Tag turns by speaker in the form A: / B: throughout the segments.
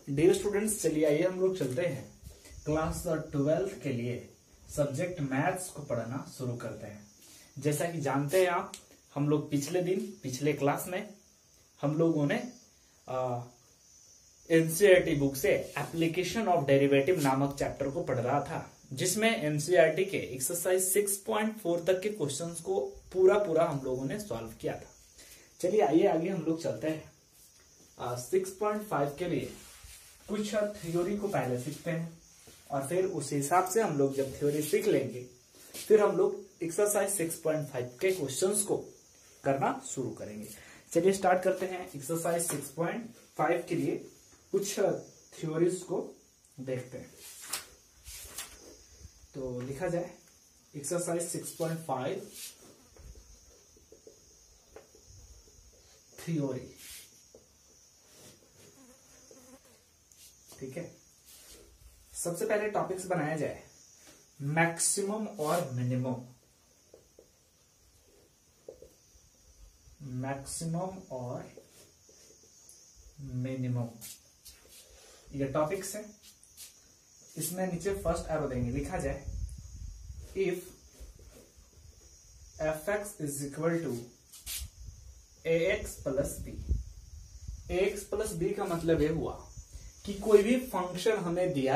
A: Dear students, चलिए आइए हम लोग चलते हैं क्लास 12th के लिए सब्जेक्ट मैथ्स को पढ़ना शुरू करते हैं। जैसा कि जानते हैं आप, हम लोग पिछले क्लास में हम लोगों ने एनसीईआरटी बुक से एप्लीकेशन ऑफ डेरिवेटिव नामक चैप्टर को पढ़ रहा था, जिसमें एनसीईआरटी के एक्सरसाइज 6.4 तक के क्वेश्चंस को पूरा हम लोगों ने सॉल्व किया था। चलिए आइए आगे हम लोग चलते हैं। 6.5 के लिए कुछ थ्योरी को पहले सीखते हैं और फिर उस हिसाब से हम लोग जब थ्योरी सीख लेंगे फिर हम लोग एक्सरसाइज 6.5 के क्वेश्चंस को करना शुरू करेंगे। चलिए स्टार्ट करते हैं। एक्सरसाइज 6.5 के लिए कुछ थ्योरीज को देखते हैं। तो लिखा जाए एक्सरसाइज 6.5 थ्योरी। ठीक है, सबसे पहले टॉपिक्स बनाया जाए मैक्सिमम और मिनिमम। मैक्सिमम और मिनिमम ये टॉपिक्स है। इसमें नीचे फर्स्ट एरो देंगे, लिखा जाए if fx is equal to ax plus b. ax plus b का मतलब ये हुआ कि कोई भी फंक्शन हमें दिया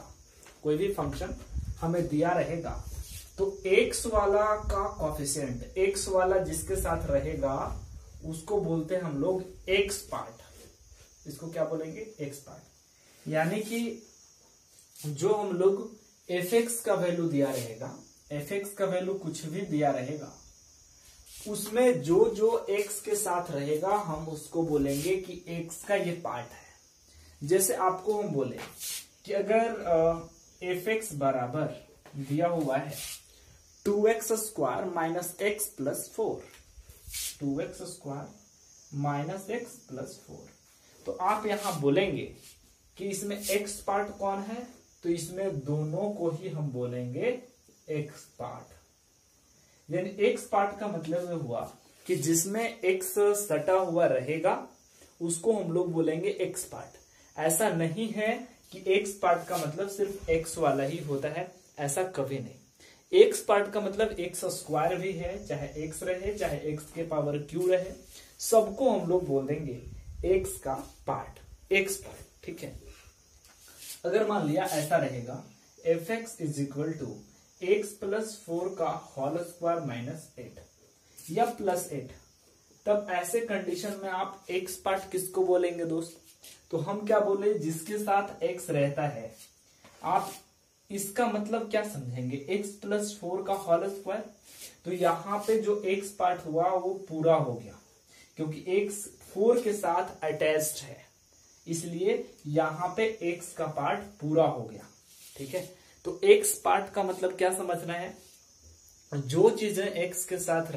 A: रहेगा, तो x वाला का कोफिशिएंट, x वाला जिसके साथ रहेगा उसको बोलते हैं हम लोग x पार्ट। इसको क्या बोलेंगे? x part. यानी कि जो हम लोग fx का वैल्यू दिया रहेगा, fx का वैल्यू कुछ भी दिया रहेगा, उसमें जो x के साथ रहेगा हम उसको बोलेंगे कि x का ये पार्ट है। जैसे आपको हम बोले कि अगर fx बराबर दिया हुआ है 2x square minus x plus 4, 2x square minus x plus 4, तो आप यहां बोलेंगे कि इसमें x पार्ट कौन है, तो इसमें दोनों को ही हम बोलेंगे x पार्ट। यानी x पार्ट का मतलब हुआ कि जिसमें x सटा हुआ रहेगा उसको हम लोग बोलेंगे x पार्ट। ऐसा नहीं है कि x पार्ट का मतलब सिर्फ x वाला ही होता है, ऐसा कभी नहीं। x पार्ट का मतलब x स्क्वायर भी है, चाहे x रहे चाहे x के पावर क्यू रहे, सबको हम लोग बोल देंगे x का पार्ट, x पार्ट। ठीक है, अगर मान लिया ऐसा रहेगा fx is equal to x plus 4 का होल स्क्वायर माइनस 8 या प्लस 8, तब ऐसे कंडीशन में आप x पार्ट किसको बोलेंगे दोस्त? तो हम क्या बोले, जिसके साथ x रहता है। आप इसका मतलब क्या समझेंगे? x प्लस 4 का होल स्क्वायर, तो यहाँ पे जो x पार्ट हुआ वो पूरा हो गया, क्योंकि x 4 के साथ अटैच्ड है, इसलिए यहाँ पे x का पार्ट पूरा हो गया। ठीक है, तो x पार्ट का मतलब क्या समझना है? जो चीजें x के साथ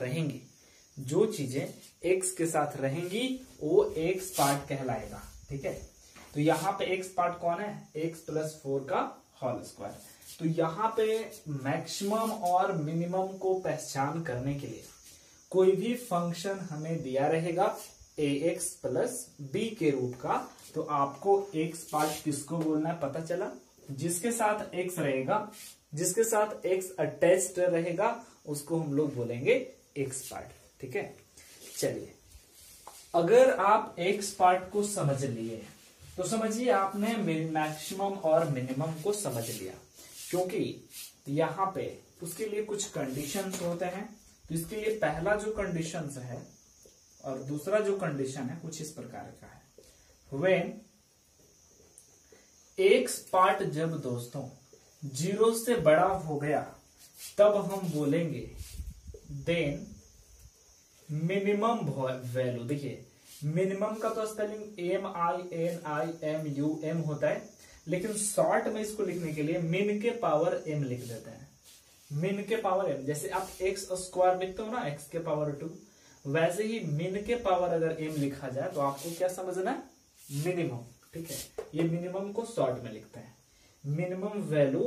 A: रहेंगी वो x पार्ट कहलाएगा। ठीक है, तो यहाँ पे x पार्ट कौन है? x प्लस 4 का होल स्क्वायर। तो यहाँ पे मैक्सिमम और मिनिमम को पहचान करने के लिए कोई भी फंक्शन हमें दिया रहेगा ax प्लस b के रूप का, तो आपको x पार्ट किसको बोलना है पता चला? जिसके साथ x रहेगा, जिसके साथ x अटैच्ड रहेगा उसको हम लोग बोलेंगे x पार्ट। ठीक है, चलिए अगर आप x पार्ट को समझ लिए तो समझिए आपने मैक्सिमम और मिनिमम को समझ लिया, क्योंकि यहाँ पे उसके लिए कुछ कंडीशंस होते हैं। तो इसके लिए पहला जो कंडीशंस है और दूसरा जो कंडीशन है कुछ इस प्रकार का है। व्हेन x पार्ट जब दोस्तों 0 से बड़ा हो गया तब हम बोलेंगे देन मिनिमम वैल्यू। देखिए मिनिमम का तो स्पेलिंग MINIMUM होता है, लेकिन शॉर्ट में इसको लिखने के लिए मिन के पावर m लिख देते हैं। मिन के पावर m, जैसे आप x स्क्वायर लिखते हो ना x के पावर 2, वैसे ही मिन के पावर अगर m लिखा जाए तो आपको क्या समझना है? मिनिमम। ठीक है, ये मिनिमम को शॉर्ट में लिखते हैं। Minimum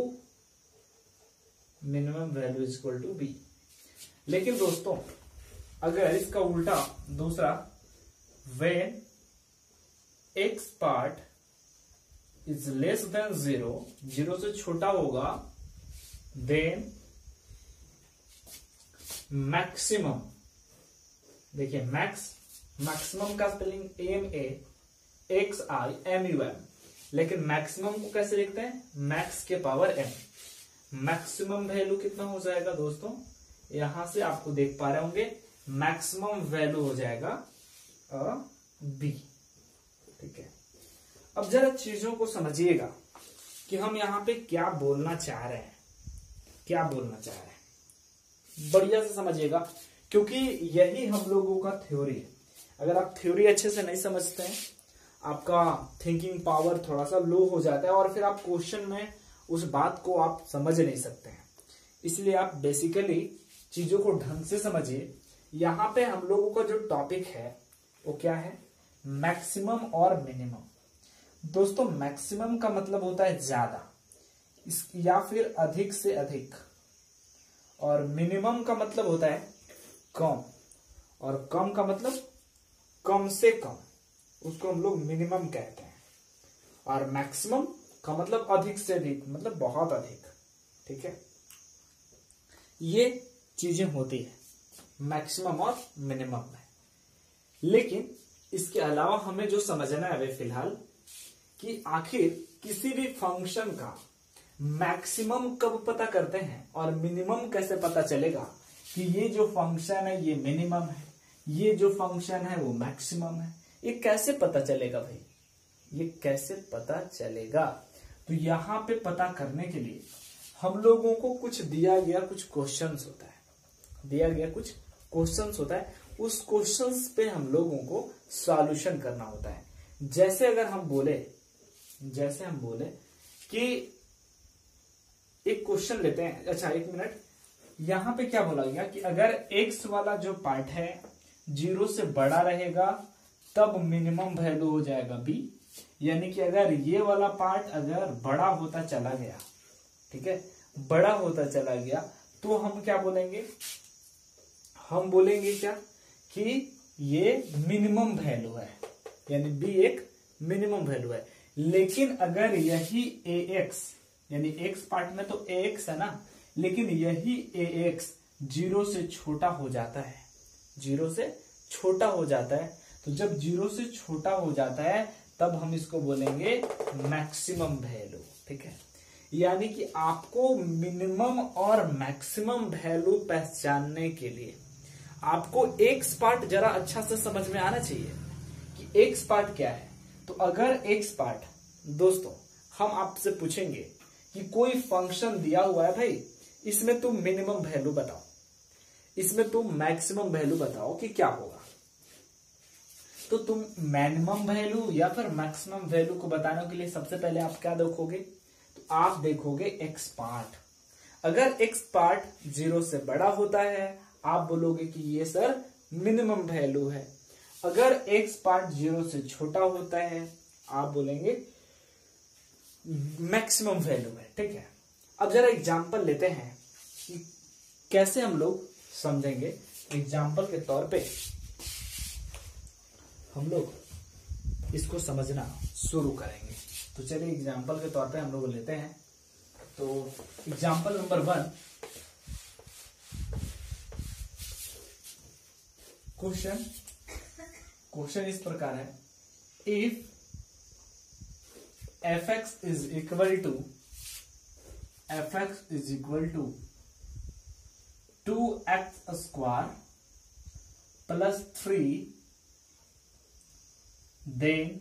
A: value is equal to b। लेकिन दोस्तों अगर इसका उल्टा दूसरा, when x part is less than 0, 0 से छोटा होगा, देन मैक्सिमम, देखिए मैक्सिमम का स्पेलिंग MAXIMUM, लेकिन मैक्सिमम को कैसे लिखते हैं, मैक्स के पावर M। मैक्सिमम वैल्यू कितना हो जाएगा दोस्तों, यहां से आपको देख पा रहे होंगे, मैक्सिमम वैल्यू हो जाएगा B। ठीक है, अब जरा चीजों को समझिएगा कि हम यहां पे क्या बोलना चाह रहे हैं, क्या बोलना चाह रहे हैं, बढ़िया से समझिएगा, क्योंकि यही हम लोगों का थ्योरी है। अगर आप थ्योरी अच्छे से नहीं समझते हैं, आपका थिंकिंग पावर थोड़ा सा लो हो जाता है और फिर आप क्वेश्चन में उस बात को आप समझ नहीं सकते हैं। इसलिए आप बेसिकली चीजों को ढंग से समझिए। यहां पे हम लोगों का जो टॉपिक है वो क्या है, मैक्सिमम और मिनिमम। दोस्तों मैक्सिमम का मतलब होता है ज्यादा या फिर अधिक से अधिक, और मिनिमम का मतलब होता है कम, और कम का मतलब कम से कम, उसको हम लोग मिनिमम कहते हैं। और मैक्सिमम का मतलब अधिक से अधिक, मतलब बहुत अधिक। ठीक है, ये चीजें होती है मैक्सिमम और मिनिमम में। लेकिन इसके अलावा हमें जो समझना है अभी फिलहाल, कि आखिर किसी भी फंक्शन का मैक्सिमम कब पता करते हैं और मिनिमम कैसे पता चलेगा कि ये जो फंक्शन है ये मिनिमम है, ये जो फंक्शन है वो मैक्सिमम है, ये कैसे पता चलेगा भाई, ये कैसे पता चलेगा। तो यहां पे पता करने के लिए हम लोगों को कुछ दिया गया कुछ क्वेश्चंस होता है, दिया गया कुछ क्वेश्चंस होता है, उस क्वेश्चंस पे हम लोगों को सॉल्यूशन करना होता है। जैसे अगर हम बोले कि एक क्वेश्चन लेते हैं, अच्छा एक मिनट, यहां पे क्या बोला गया कि अगर x वाला जो पार्ट है 0 से बड़ा रहेगा तब मिनिमम वैल्यू हो जाएगा b, यानी कि अगर ये वाला पार्ट अगर बड़ा होता चला गया, ठीक है, बड़ा होता चला गया, तो हम क्या बोलेंगे, हम बोलेंगे क्या कि ये मिनिमम वैल्यू है, यानी b एक मिनिमम वैल्यू है। लेकिन अगर यही ax, यानी x पार्ट में तो ax है ना, लेकिन यही ax 0 से छोटा हो जाता है, 0 से छोटा हो जाता है, तो जब 0 से छोटा हो जाता है तब हम इसको बोलेंगे मैक्सिमम वैल्यू। ठीक है, यानी कि आपको मिनिमम और मैक्सिमम वैल्यू पहचानने के लिए आपको x पार्ट जरा अच्छा से समझ में आना चाहिए कि x पार्ट क्या है। तो अगर x पार्ट, दोस्तों हम आपसे पूछेंगे कि कोई फंक्शन दिया हुआ है भाई, इसमें तुम मिनिमम वैल्यू बताओ, इसमें तुम मैक्सिमम वैल्यू बताओ कि क्या होगा, तो तुम मिनिमम वैल्यू या फिर मैक्सिमम वैल्यू को बताने के लिए सबसे पहले आप क्या देखोगे, तो आप देखोगे x पार्ट। अगर x पार्ट 0 से बड़ा होता है आप बोलोगे कि ये सर मिनिमम वैल्यू है। अगर x पार्ट 0 से छोटा होता है आप बोलेंगे मैक्सिमम वैल्यू है। ठीक है, अब जरा एग्जांपल लेते हैं कि कैसे हम लोग समझेंगे। एग्जांपल के तौर पे हम लोग इसको समझना शुरू करेंगे। तो चलिए एग्जांपल के तौर पे हम लोग लेते हैं। तो एग्जांपल नंबर 1, क्वेश्चन इस प्रकार है, if fx is equal to 2x square plus 3, then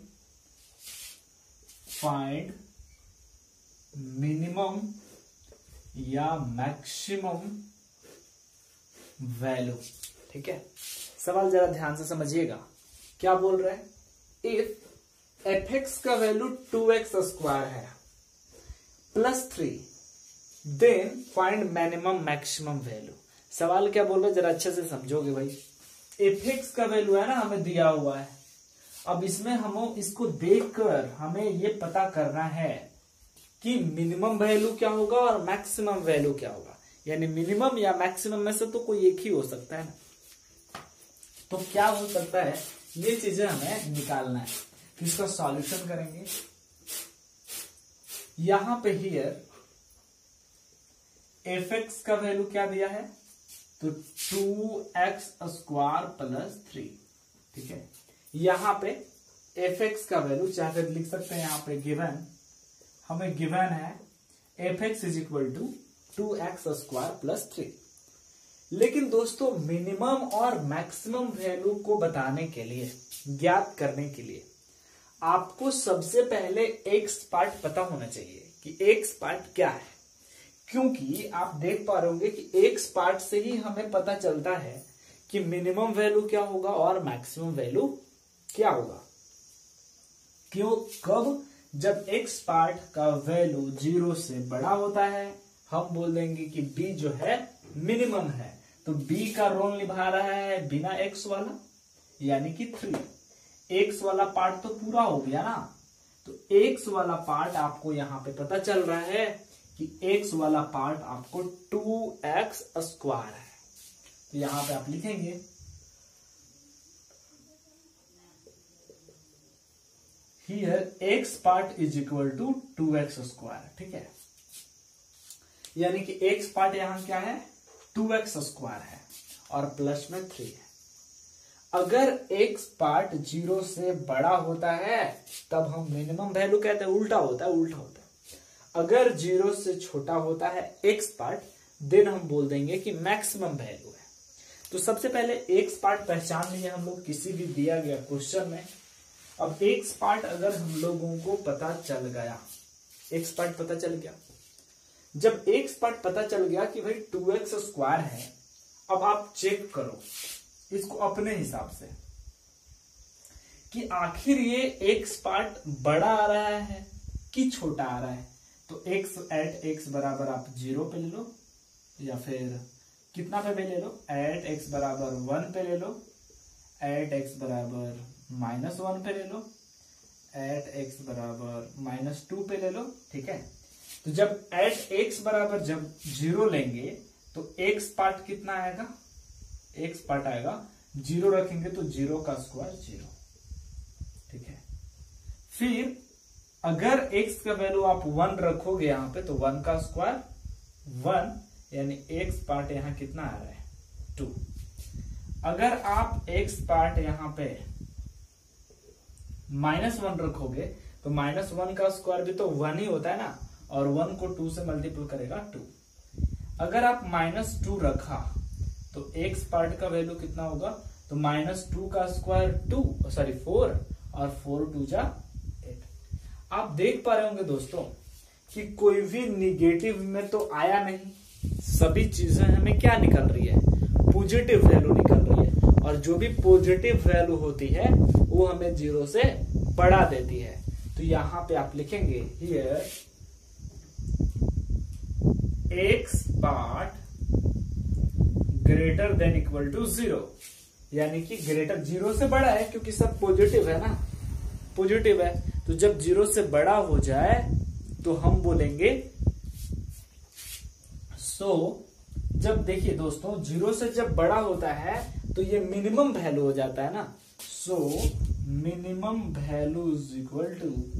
A: find minimum या मैक्सिमम वैल्यू। ठीक है, सवाल जरा ध्यान से समझिएगा, क्या बोल रहे हैं, इफ fx का वैल्यू 2x स्क्वायर है plus 3, then find minimum maximum value. सवाल क्या बोल रहे हैं जरा अच्छे से समझोगे भाई। fx का वैल्यू है ना हमें दिया हुआ है, अब इसमें हम इसको देखकर हमें ये पता करना है कि मिनिमम वैल्यू क्या होगा और मैक्सिमम वैल्यू क्या होगा, यानी मिनिमम या मैक्सिमम में से तो कोई एक ही हो सकता है ना। तो क्या हो सकता है, ये चीजें हमें निकालना है। इसका सॉल्यूशन करेंगे। यहां पे हियर fx का वैल्यू क्या दिया है, तो 2x² + 3, ठीक है। यहां पे fx का वैल्यू चाहे फिर लिख सकते हैं, यहां पे गिवन, हमें गिवन है fx = 2x² + 3। लेकिन दोस्तों मिनिमम और मैक्सिमम वैल्यू को बताने के लिए, ज्ञात करने के लिए आपको सबसे पहले x पार्ट पता होना चाहिए कि x पार्ट क्या है, क्योंकि आप देख पा रहे होंगे कि x पार्ट से ही हमें पता चलता है कि मिनिमम वैल्यू क्या होगा और मैक्सिमम वैल्यू क्या होगा। क्यों, कब, जब x पार्ट का वैल्यू 0 से बड़ा होता है हम बोल देंगे कि b जो है मिनिमम है, तो b का रोल निभा रहा है बिना x वाला, यानी कि 3। x वाला पार्ट तो पूरा हो गया ना, तो x वाला पार्ट आपको यहां पे पता चल रहा है कि x वाला पार्ट आपको 2x² है। तो यहां पे आप लिखेंगे हियर x पार्ट = 2x², ठीक है। यानी कि x पार्ट यहां क्या है, 2x² है और प्लस में 3 है। अगर x पार्ट 0 से बड़ा होता है तब हम मिनिमम वैल्यू कहते हैं, उल्टा होता है। अगर 0 से छोटा होता है x पार्ट, देन हम बोल देंगे कि मैक्सिमम वैल्यू है। तो सबसे पहले x पार्ट पहचान लिए हम लोग किसी भी दिया गया क्वेश्चन में। अब x पार्ट अगर हम लोगों को पता चल गया, x पार्ट पता चल गया, जब x पार्ट पता चल गया कि भाई 2x² है, अब आप चेक करो इसको अपने हिसाब से कि आखिर ये x पार्ट बड़ा आ रहा है कि छोटा आ रहा है। तो x बराबर आप 0 पे ले लो, या फिर कितना पे ले लो, x बराबर 1 पे ले लो, x बराबर -1 पे ले लो, x बराबर -2 पे ले लो, ठीक है। तो जब x बराबर जब 0 लेंगे तो x पार्ट कितना आएगा, x पार्ट आएगा 0 रखेंगे तो 0 का स्क्वायर 0, ठीक है। फिर अगर x का वैल्यू आप 1 रखोगे यहां पे तो 1 का स्क्वायर 1, यानी x पार्ट यहां कितना आ रहा है 2। अगर आप x पार्ट यहां पे -1 रखोगे तो -1 का स्क्वायर भी तो 1 ही होता है ना, और 1 को 2 से मल्टीपल करेगा 2। अगर आप -2 रखा तो x पार्ट का वैल्यू कितना होगा, तो -2 का स्क्वायर 4 और 4 2 जा 8। आप देख पा रहे होंगे दोस्तों कि कोई भी निगेटिव में तो आया नहीं, सभी चीजें हमें क्या निकल रही है, पॉजिटिव वैल्यू निकल रही है, और जो भी पॉजिटिव वैल्यू होती है वो हमें 0 से बढ़ा देती है। तो यहां पे आप लिखेंगे here x part greater than equal to 0, यानी कि ग्रेटर 0 से बड़ा है, क्योंकि सब पॉजिटिव है ना, पॉजिटिव है। तो जब 0 से बड़ा हो जाए तो हम बोलेंगे जब देखिए दोस्तों 0 से जब बड़ा होता है तो ये मिनिमम वैल्यू हो जाता है ना। Minimum value is equal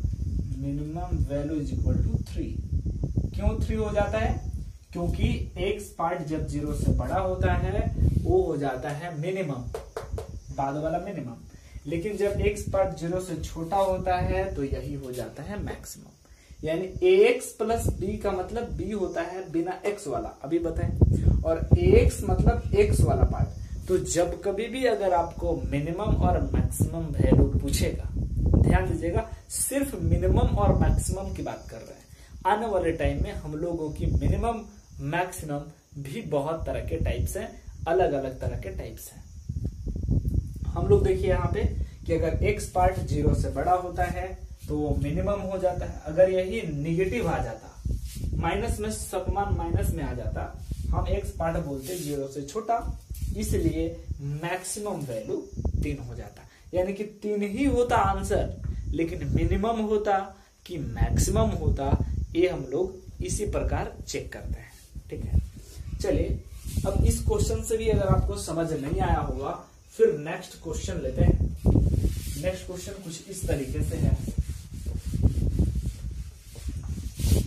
A: to 3। क्यों 3 हो जाता है, क्योंकि x पार्ट जब 0 से बड़ा होता है वो हो जाता है मिनिमम, बाद वाला मिनिमम, लेकिन जब x पार्ट 0 से छोटा होता है तो यही हो जाता है मैक्सिमम। यानी ax प्लस b का मतलब b होता है बिना x वाला, अभी बताएं, और ax मतलब x वाला पार्ट। तो जब कभी भी अगर आपको मिनिमम और मैक्सिमम वैल्यू पूछेगा, ध्यान दीजिएगा, सिर्फ मिनिमम और मैक्सिमम की बात कर रहे हैं। आने वाले टाइम में हम लोगों की मिनिमम मैक्सिमम भी बहुत तरह के टाइप्स हैं, अलग अलग तरह के टाइप्स हैं। हम लोग देखिए यहाँ पे कि अगर x पार्ट 0 से बड़ा होता है तो वो मिनिमम हो जाता है। अगर यही निगेटिव आ जाता, माइनस में समान माइनस में आ जाता, हम x पार्ट बोलते 0 से छोटा, इसलिए मैक्सिमम वैल्यू 3 हो जाता। यानी कि 3 ही होता आंसर, लेकिन मिनिमम होता कि मैक्सिमम होता, ये हम लोग इसी प्रकार चेक करते हैं। ठीक है, चलिए अब इस क्वेश्चन से भी अगर आपको समझ नहीं आया होगा, फिर नेक्स्ट क्वेश्चन लेते हैं। नेक्स्ट क्वेश्चन कुछ इस तरीके से है।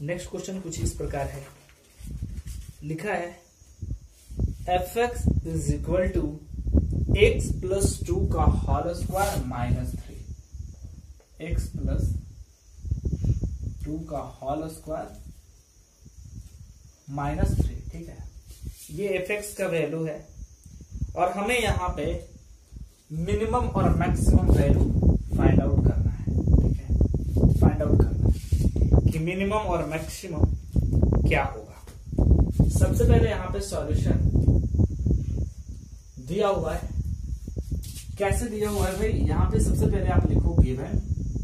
A: नेक्स्ट क्वेश्चन कुछ इस प्रकार है, लिखा है fx is equal to x plus 2 का whole square minus 3, x plus 2 का होल स्क्वायर माइनस 3। ठीक है, ये fx का वैल्यू है और हमें यहां पे मिनिमम और मैक्सिमम वैल्यू फाइंड आउट करना है। ठीक है, फाइंड आउट करना है कि मिनिमम और मैक्सिमम क्या होगा। सबसे पहले यहां पे सॉल्यूशन दिया हुआ है। कैसे दिया हुआ है भाई, यहां पे सबसे पहले आप लिखो गिवन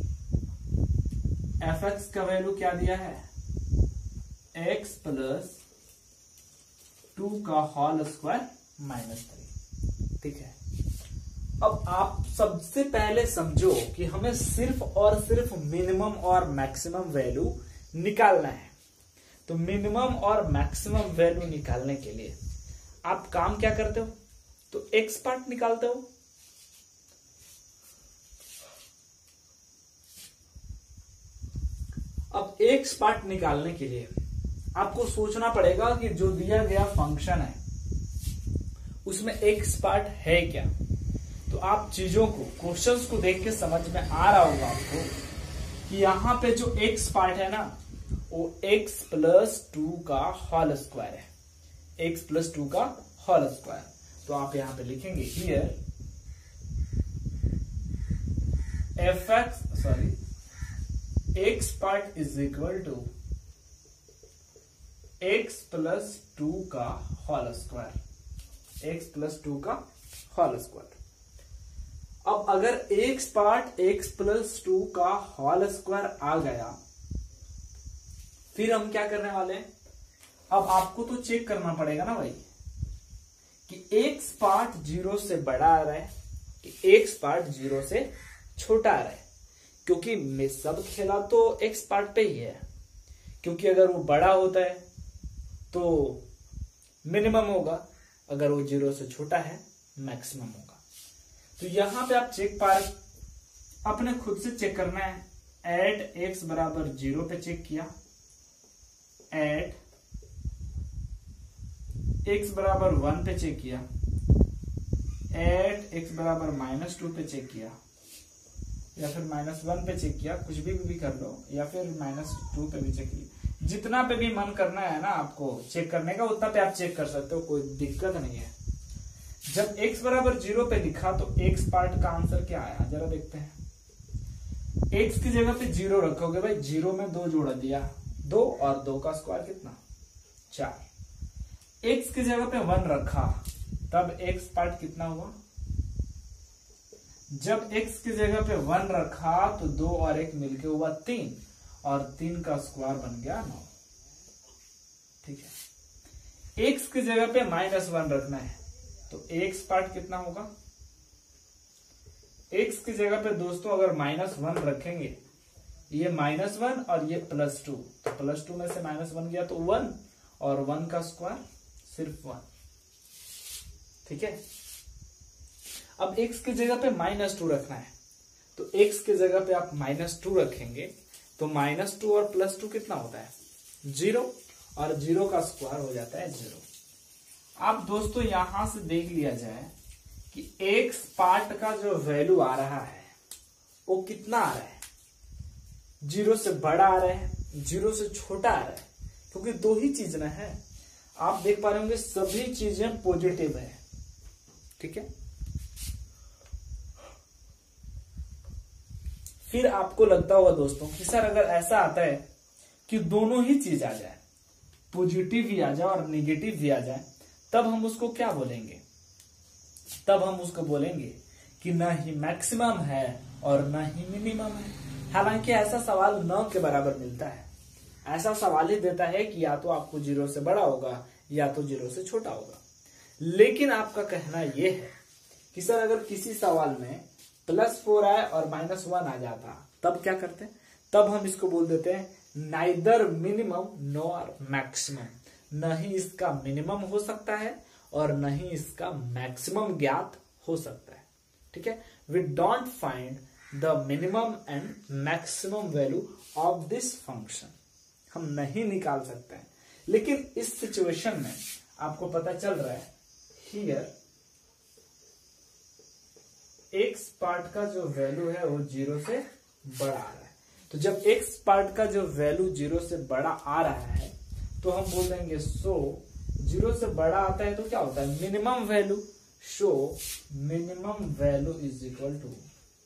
A: fx का वैल्यू क्या दिया है, x प्लस 2 का होल स्क्वायर माइनस 3। ठीक है, अब आप सबसे पहले समझो कि हमें सिर्फ और सिर्फ मिनिमम और मैक्सिमम वैल्यू निकालना है। तो मिनिमम और मैक्सिमम वैल्यू निकालने के लिए आप काम क्या करते हो, तो एक्स पार्ट निकालते हो। अब एक्स पार्ट निकालने के लिए आपको सोचना पड़ेगा कि जो दिया गया फंक्शन है उसमें एक्स पार्ट है क्या। तो आप चीजों को, क्वेश्चंस को देख के समझ में आ रहा होगा आपको कि यहां पे जो एक्स पार्ट है ना वो x प्लस 2 का होल स्क्वायर है, x प्लस 2 का होल स्क्वायर। तो आप यहां पे लिखेंगे here x part is equal to x plus 2 का होल स्क्वायर, x प्लस 2 का होल स्क्वायर। अब अगर x पार्ट x प्लस 2 का होल स्क्वायर आ गया, फिर हम क्या करने वाले हैं, अब आपको तो चेक करना पड़ेगा ना भाई कि x पार्ट 0 से बड़ा आ रहा है कि x पार्ट 0 से छोटा आ रहा है, क्योंकि मैं सब खेला तो x पार्ट पे ही है। क्योंकि अगर वो बड़ा होता है तो मिनिमम होगा, अगर वो 0 से छोटा है मैक्सिमम होगा। तो यहां पे आप चेक पार अपने खुद से चेक करना है। एट x बराबर 0 पे चेक किया, एट x बराबर 1 पे चेक किया, एट x बराबर -2 पे चेक किया, या फिर -1 पे चेक किया, कुछ भी कर लो, या फिर -2 पे भी चेक किया। जितना पे भी मन करना है ना आपको चेक करने का, उतना पे आप चेक कर सकते हो, कोई दिक्कत नहीं है। जब x बराबर 0 पे दिखा तो x पार्ट का आंसर क्या आया, जरा देखते हैं। x की जगह पे 0 रखोगे भाई, 0 में 2 जोड़ दिया, 2 और 2 का स्क्वायर कितना, 4। x की जगह पे 1 रखा तब x पार्ट कितना हुआ, जब x की जगह पे 1 रखा तो 2 और 1 मिलके हुआ 3, और 3 का स्क्वायर बन गया 9। ठीक है, x की जगह पे -1 रखना है तो x पार्ट कितना होगा, x की जगह पे दोस्तों अगर -1 रखेंगे, ये -1 और ये +2, तो +2 में से -1 गया तो 1, और 1 का स्क्वायर सिर्फ 1। ठीक है, अब x की जगह पे -2 रखना है, तो x की जगह पे आप -2 रखेंगे तो -2 और +2 कितना होता है, 0, और 0 का स्क्वायर हो जाता है 0। अब दोस्तों यहां से देख लिया जाए कि x पार्ट का जो वैल्यू आ रहा है वो कितना आ रहा है, 0 से बड़ा आ रहा है, 0 से छोटा आ रहा है, क्योंकि दो ही चीज ना है। आप देख पा रहे होंगे सभी चीजें पॉजिटिव है। ठीक है, फिर आपको लगता होगा दोस्तों कि सर अगर ऐसा आता है कि दोनों ही चीज आ जाए, पॉजिटिव भी आ जाए और नेगेटिव भी आ जाए, तब हम उसको क्या बोलेंगे, तब हम उसको बोलेंगे कि ना ही मैक्सिमम है और ना ही मिनिमम है। हालांकि ऐसा सवाल न के बराबर मिलता है, ऐसा सवाल ही देता है कि या तो आपको 0 से बड़ा होगा या तो 0 से छोटा होगा। लेकिन आपका कहना यह है कि सर अगर किसी सवाल में +4 आए और -1 आ जाता, तब क्या करते हैं, तब हम इसको बोल देते हैं नाइदर मिनिमम नॉर मैक्सिमम, न ही इसका मिनिमम हो सकता है और न ही इसका मैक्सिमम ज्ञात हो सकता है। ठीक है, we don't find the minimum and maximum value of this function. हम नहीं निकाल सकते हैं। लेकिन इस सिचुएशन में आपको पता चल रहा है हियर एक्स पार्ट का जो वैल्यू है वो 0 से बड़ा आ रहा है। तो जब एक्स पार्ट का जो वैल्यू 0 से बड़ा आ रहा है तो हम बोल देंगे सो 0 से बड़ा आता है तो क्या होता है minimum value. So minimum value is equal to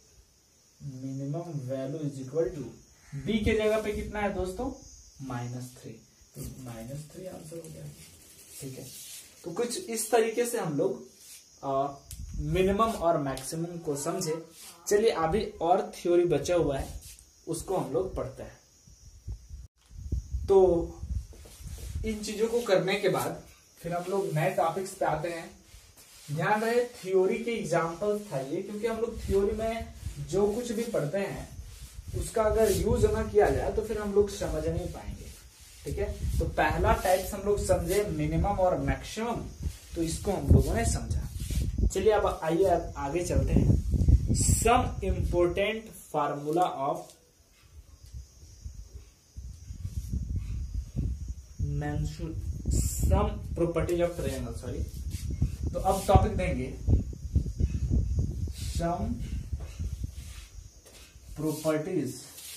A: b के जगह पे कितना है दोस्तों -3, तो -3 आंसर हो गया। ठीक है, तो कुछ इस तरीके से हम लोग मिनिमम और मैक्सिमम को समझे। चलिए अभी और थ्योरी बचा हुआ है उसको हम लोग पढ़ते हैं। तो इन चीजों को करने के बाद फिर हम लोग नए टॉपिक्स पे आते हैं। ध्यान रहे थ्योरी के एग्जाम्पल्स था ये, क्योंकि हम लोग थ्योरी में जो कुछ भी पढ़ते हैं उसका अगर यूज ना किया जाए तो फिर हम लोग समझ नहीं पाएंगे। ठीक है, तो पहला टाइप्स हम लोग समझे मिनिमम और मैक्सिमम, तो इसको हम लोगों ने समझा। चलिए अब आइए आगे चलते हैं। Some important formula of some properties of triangle, sorry. तो अब टॉपिक देंगे some properties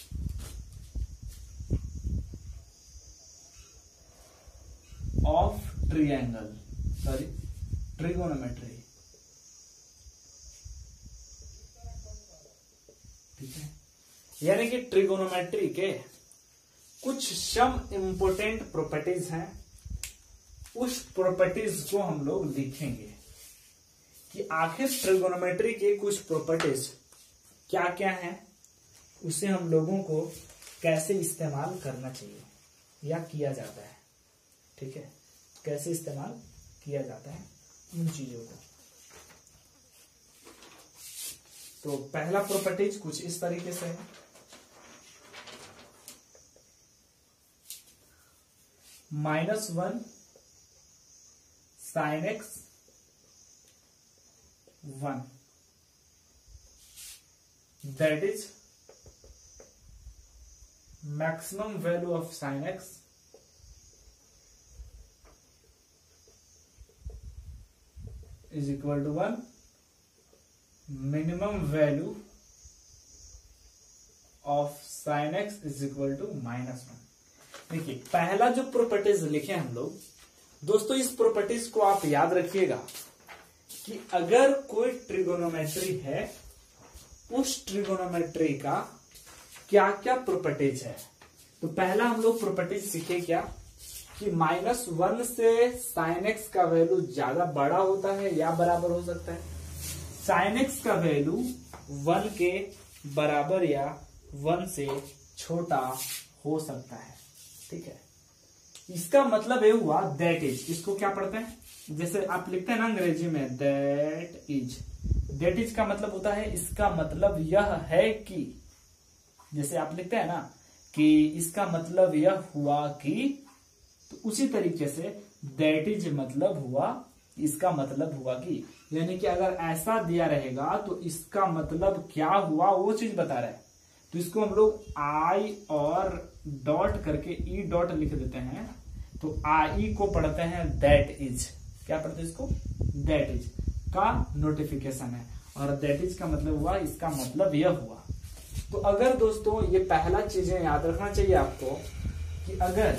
A: of triangle, sorry trigonometry. ठीक है, यानी कि ट्रिगोनोमेट्री के कुछ सम इंपोर्टेंट प्रॉपर्टीज हैं, उस प्रॉपर्टीज को हम लोग लिखेंगे कि आखिर ट्रिगोनोमेट्री के कुछ प्रॉपर्टीज क्या क्या हैं, उसे हम लोगों को कैसे इस्तेमाल करना चाहिए या किया जाता है। ठीक है, कैसे इस्तेमाल किया जाता है उन चीजों को। तो पहला प्रॉपर्टीज कुछ इस तरीके से है। -1 sin x 1, that is maximum value of sin x is equal to 1, minimum value of sin x is equal to -1। देखिए पहला जो प्रॉपर्टीज लिखे हम लोग, दोस्तों इस प्रॉपर्टीज को आप याद रखिएगा कि अगर कोई ट्रिगोनोमेट्री है उस ट्रिगोनोमेट्री का क्या क्या प्रॉपर्टीज है। तो पहला हम लोग प्रॉपर्टीज सीखे क्या कि -1 से sin x का वैल्यू ज्यादा बड़ा होता है या बराबर हो सकता है। sin x का वैल्यू 1 के बराबर या 1 से छोटा हो सकता है। ठीक है, इसका मतलब ये हुआ दैट इज, इसको क्या पढ़ते हैं जैसे आप लिखते हैं ना अंग्रेजी में दैट इज का मतलब होता है इसका मतलब यह है कि, जैसे आप लिखते हैं ना कि इसका मतलब यह हुआ कि, तो उसी तरीके से दैट इज मतलब हुआ इसका मतलब हुआ कि, यानी कि अगर ऐसा दिया रहेगा तो इसका मतलब क्या हुआ वो चीज बता रहा है। तो इसको हम लोग आई और डॉट करके ई डॉट लिख देते हैं। तो आई को पढ़ते हैं दैट इज, क्या पढ़ते हैं इसको दैट इज का नोटिफिकेशन है, और दैट इज का मतलब हुआ इसका मतलब यह हुआ। तो अगर दोस्तों ये पहला चीजें याद रखना चाहिए आपको कि अगर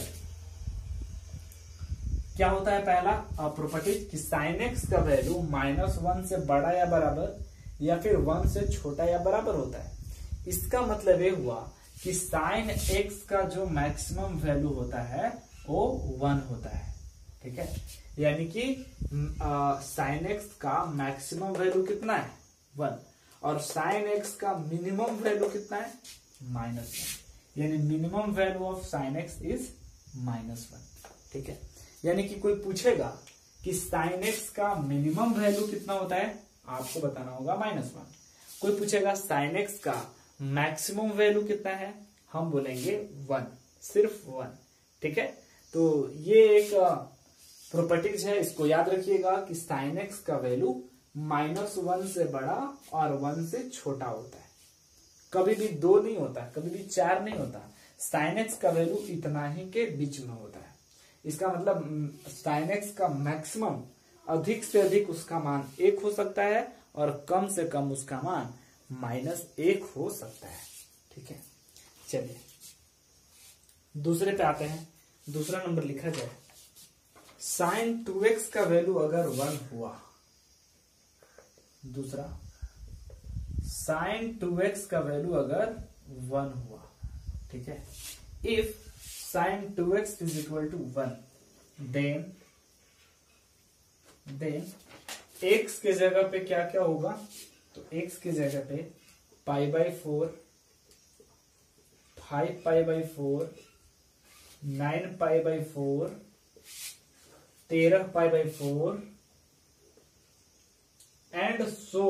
A: क्या होता है पहला प्रॉपर्टी कि sin x का वैल्यू -1 से बड़ा या बराबर या फिर 1 से छोटा या बराबर होता है। इसका मतलब ये हुआ कि sin x का जो मैक्सिमम वैल्यू होता है वो 1 होता है। ठीक है, यानी कि sin x का मैक्सिमम वैल्यू कितना है 1, और sin x का मिनिमम वैल्यू कितना है -1, यानी minimum value of sin x is -1। ठीक है, यानी कि कोई पूछेगा कि sin x का मिनिमम वैल्यू कितना होता है, आपको बताना होगा -1। कोई पूछेगा sin x का मैक्सिमम वैल्यू कितना है, हम बोलेंगे 1, सिर्फ 1। ठीक है, तो ये एक प्रॉपर्टीज है, इसको याद रखिएगा कि sin x का वैल्यू -1 से बड़ा और 1 से छोटा होता है। कभी भी 2 नहीं होता, कभी भी 4 नहीं होता, साइन एक्स का वैल्यू इतना ही के बीच में होता है। इसका मतलब साइन एक्स का मैक्सिमम, अधिक से अधिक उसका मान 1 हो सकता है और कम से कम उसका मान -1 हो सकता है। ठीक है, चलिए दूसरे पे आते हैं। दूसरा नंबर लिखा जाए, साइन 2x का वैल्यू अगर 1 हुआ, दूसरा साइन 2x का वैल्यू अगर 1 हुआ, ठीक है, if sine 2x is equal to 1 then x के जगह पे क्या क्या होगा, तो x के जगह पे π/4, 5π/4, 9π/4, 13π/4 एंड सो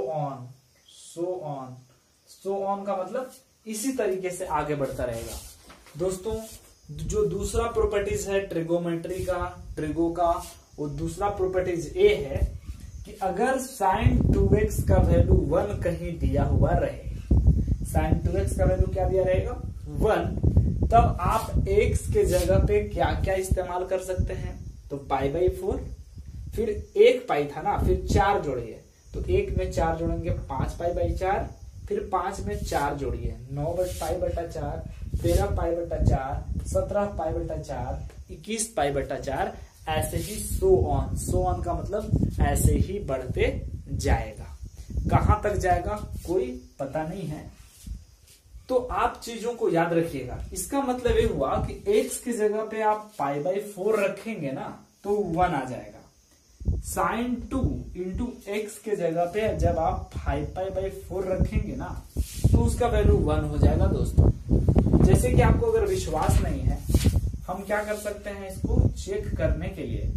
A: ऑन का मतलब इसी तरीके से आगे बढ़ता रहेगा। दोस्तों जो दूसरा प्रॉपर्टीज है ट्रिगोमेट्री का, ट्रिगो का, वो दूसरा प्रॉपर्टीज ए है कि अगर साइन 2x का वैल्यू 1 कहीं दिया हुआ रहे, साइन 2x का वैल्यू क्या दिया रहेगा 1, तब आप x के जगह पे क्या क्या इस्तेमाल कर सकते हैं, तो π/4, फिर 1 पाई था ना, फिर 4 जोड़िए, तो 1 में 4 जोड़ेंगे 5π/4, फिर 5 में 4 जोड़िए 9π/4, 13π/4, 17π/4, 21π/4, ऐसे ही सो ऑन का मतलब ऐसे ही बढ़ते जाएगा। कहां तक जाएगा कोई पता नहीं है, तो आप चीजों को याद रखिएगा। इसका मतलब ये हुआ कि x की जगह पे आप π/4 रखेंगे ना तो 1 आ जाएगा। साइन 2 इंटू एक्स के जगह पे जब आप 5π/4 रखेंगे ना तो उसका वैल्यू 1 हो जाएगा। दोस्तों जैसे कि आपको अगर विश्वास नहीं है, हम क्या कर सकते हैं, इसको चेक करने के लिए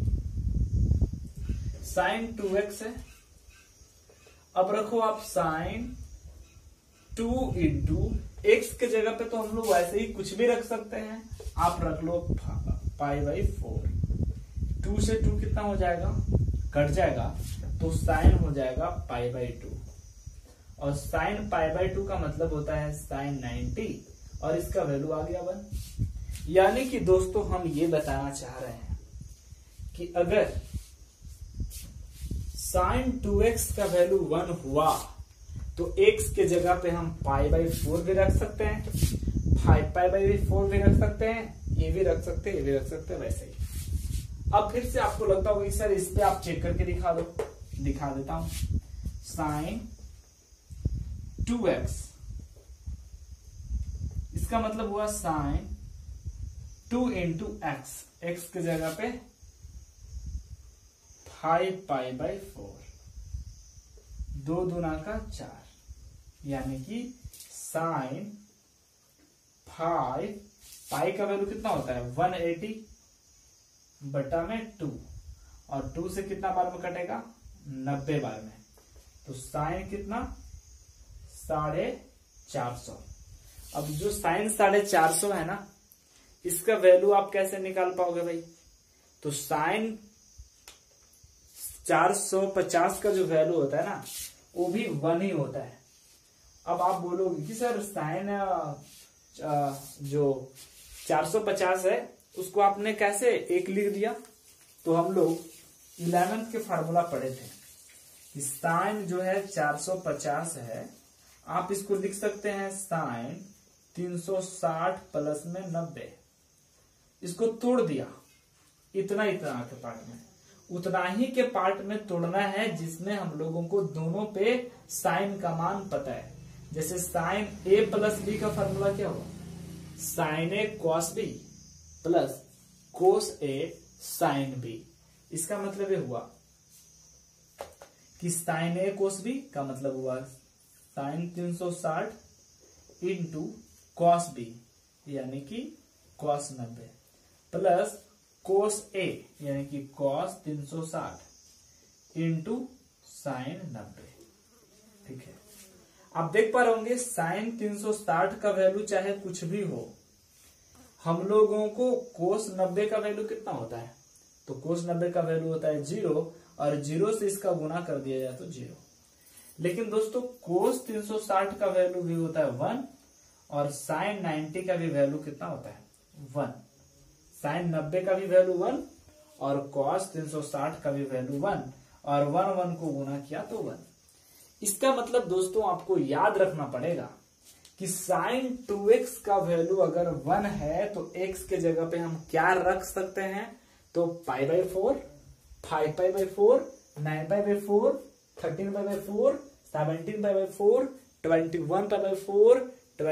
A: साइन 2x है, अब रखो आप साइन 2 इंटू एक्स के जगह पे तो हम लोग वैसे ही कुछ भी रख सकते हैं, आप रख लो π/4, 2 से 2 कितना हो जाएगा, कट जाएगा, तो साइन हो जाएगा π/2, और साइन π/2 का मतलब होता है साइन 90, और इसका वैल्यू आ गया 1। यानी कि दोस्तों हम ये बताना चाह रहे हैं कि अगर साइन 2x का वैल्यू 1 हुआ तो x के जगह पे हम π/4 भी रख सकते हैं, 5π/4 भी रख सकते हैं, ये भी रख सकते हैं, ये भी रख सकते हैं, वैसे ही। अब फिर से आपको लगता होगा कि सर इस पे आप चेक करके दिखा दो, दिखा देता हूं। साइन 2x इसका मतलब हुआ साइन 2 इंटू एक्स, एक्स की जगह पे 5π/4, 2 दूना का 4, यानी कि साइन 5, पाई का वैल्यू कितना होता है 180 बटा में 2, और 2 से कितना बार में कटेगा 90 बार में, तो साइन कितना 450। अब जो साइन 450 है ना, इसका वैल्यू आप कैसे निकाल पाओगे भाई, तो साइन 450 का जो वैल्यू होता है ना वो भी 1 ही होता है। अब आप बोलोगे कि सर साइन जो 450 है उसको आपने कैसे 1 लिख दिया, तो हम लोग 11th के फार्मूला पढ़े थे कि साइन जो है 450 है, आप इसको लिख सकते हैं साइन 360 प्लस में 90, इसको तोड़ दिया इतना के पार्ट में, उतना ही के पार्ट में तोड़ना है जिसमें हम लोगों को दोनों पे साइन का मान पता है। जैसे साइन a प्लस बी का फॉर्मूला क्या हुआ, sine a cos b plus cos a sine b। इसका मतलब ये हुआ कि साइन a कोस b का मतलब हुआ साइन 360 इंटू कॉस b यानी कि कॉस 90 प्लस कोस a यानी कि कॉस 360 इंटू साइन 90। ठीक है, आप देख पा रहे होंगे साइन 360 का वैल्यू चाहे कुछ भी हो, हम लोगों को कोस 90 का वैल्यू कितना होता है, तो कोस 90 का वैल्यू होता है 0, और 0 से इसका गुना कर दिया जाए तो 0। लेकिन दोस्तों कोस 360 का वैल्यू भी होता है 1, और साइन 90 का भी वैल्यू कितना होता है 1, साइन 90 का भी वैल्यू 1 और कॉस 360 का भी वैल्यू 1 और 1 को गुना किया तो 1। इसका मतलब दोस्तों आपको याद रखना पड़ेगा कि साइन 2x का वैल्यू अगर 1 है तो x के जगह पे हम क्या रख सकते हैं, तो π/4, 5π/4, 9π/4, 13π/4, 17π/4, 21π/4,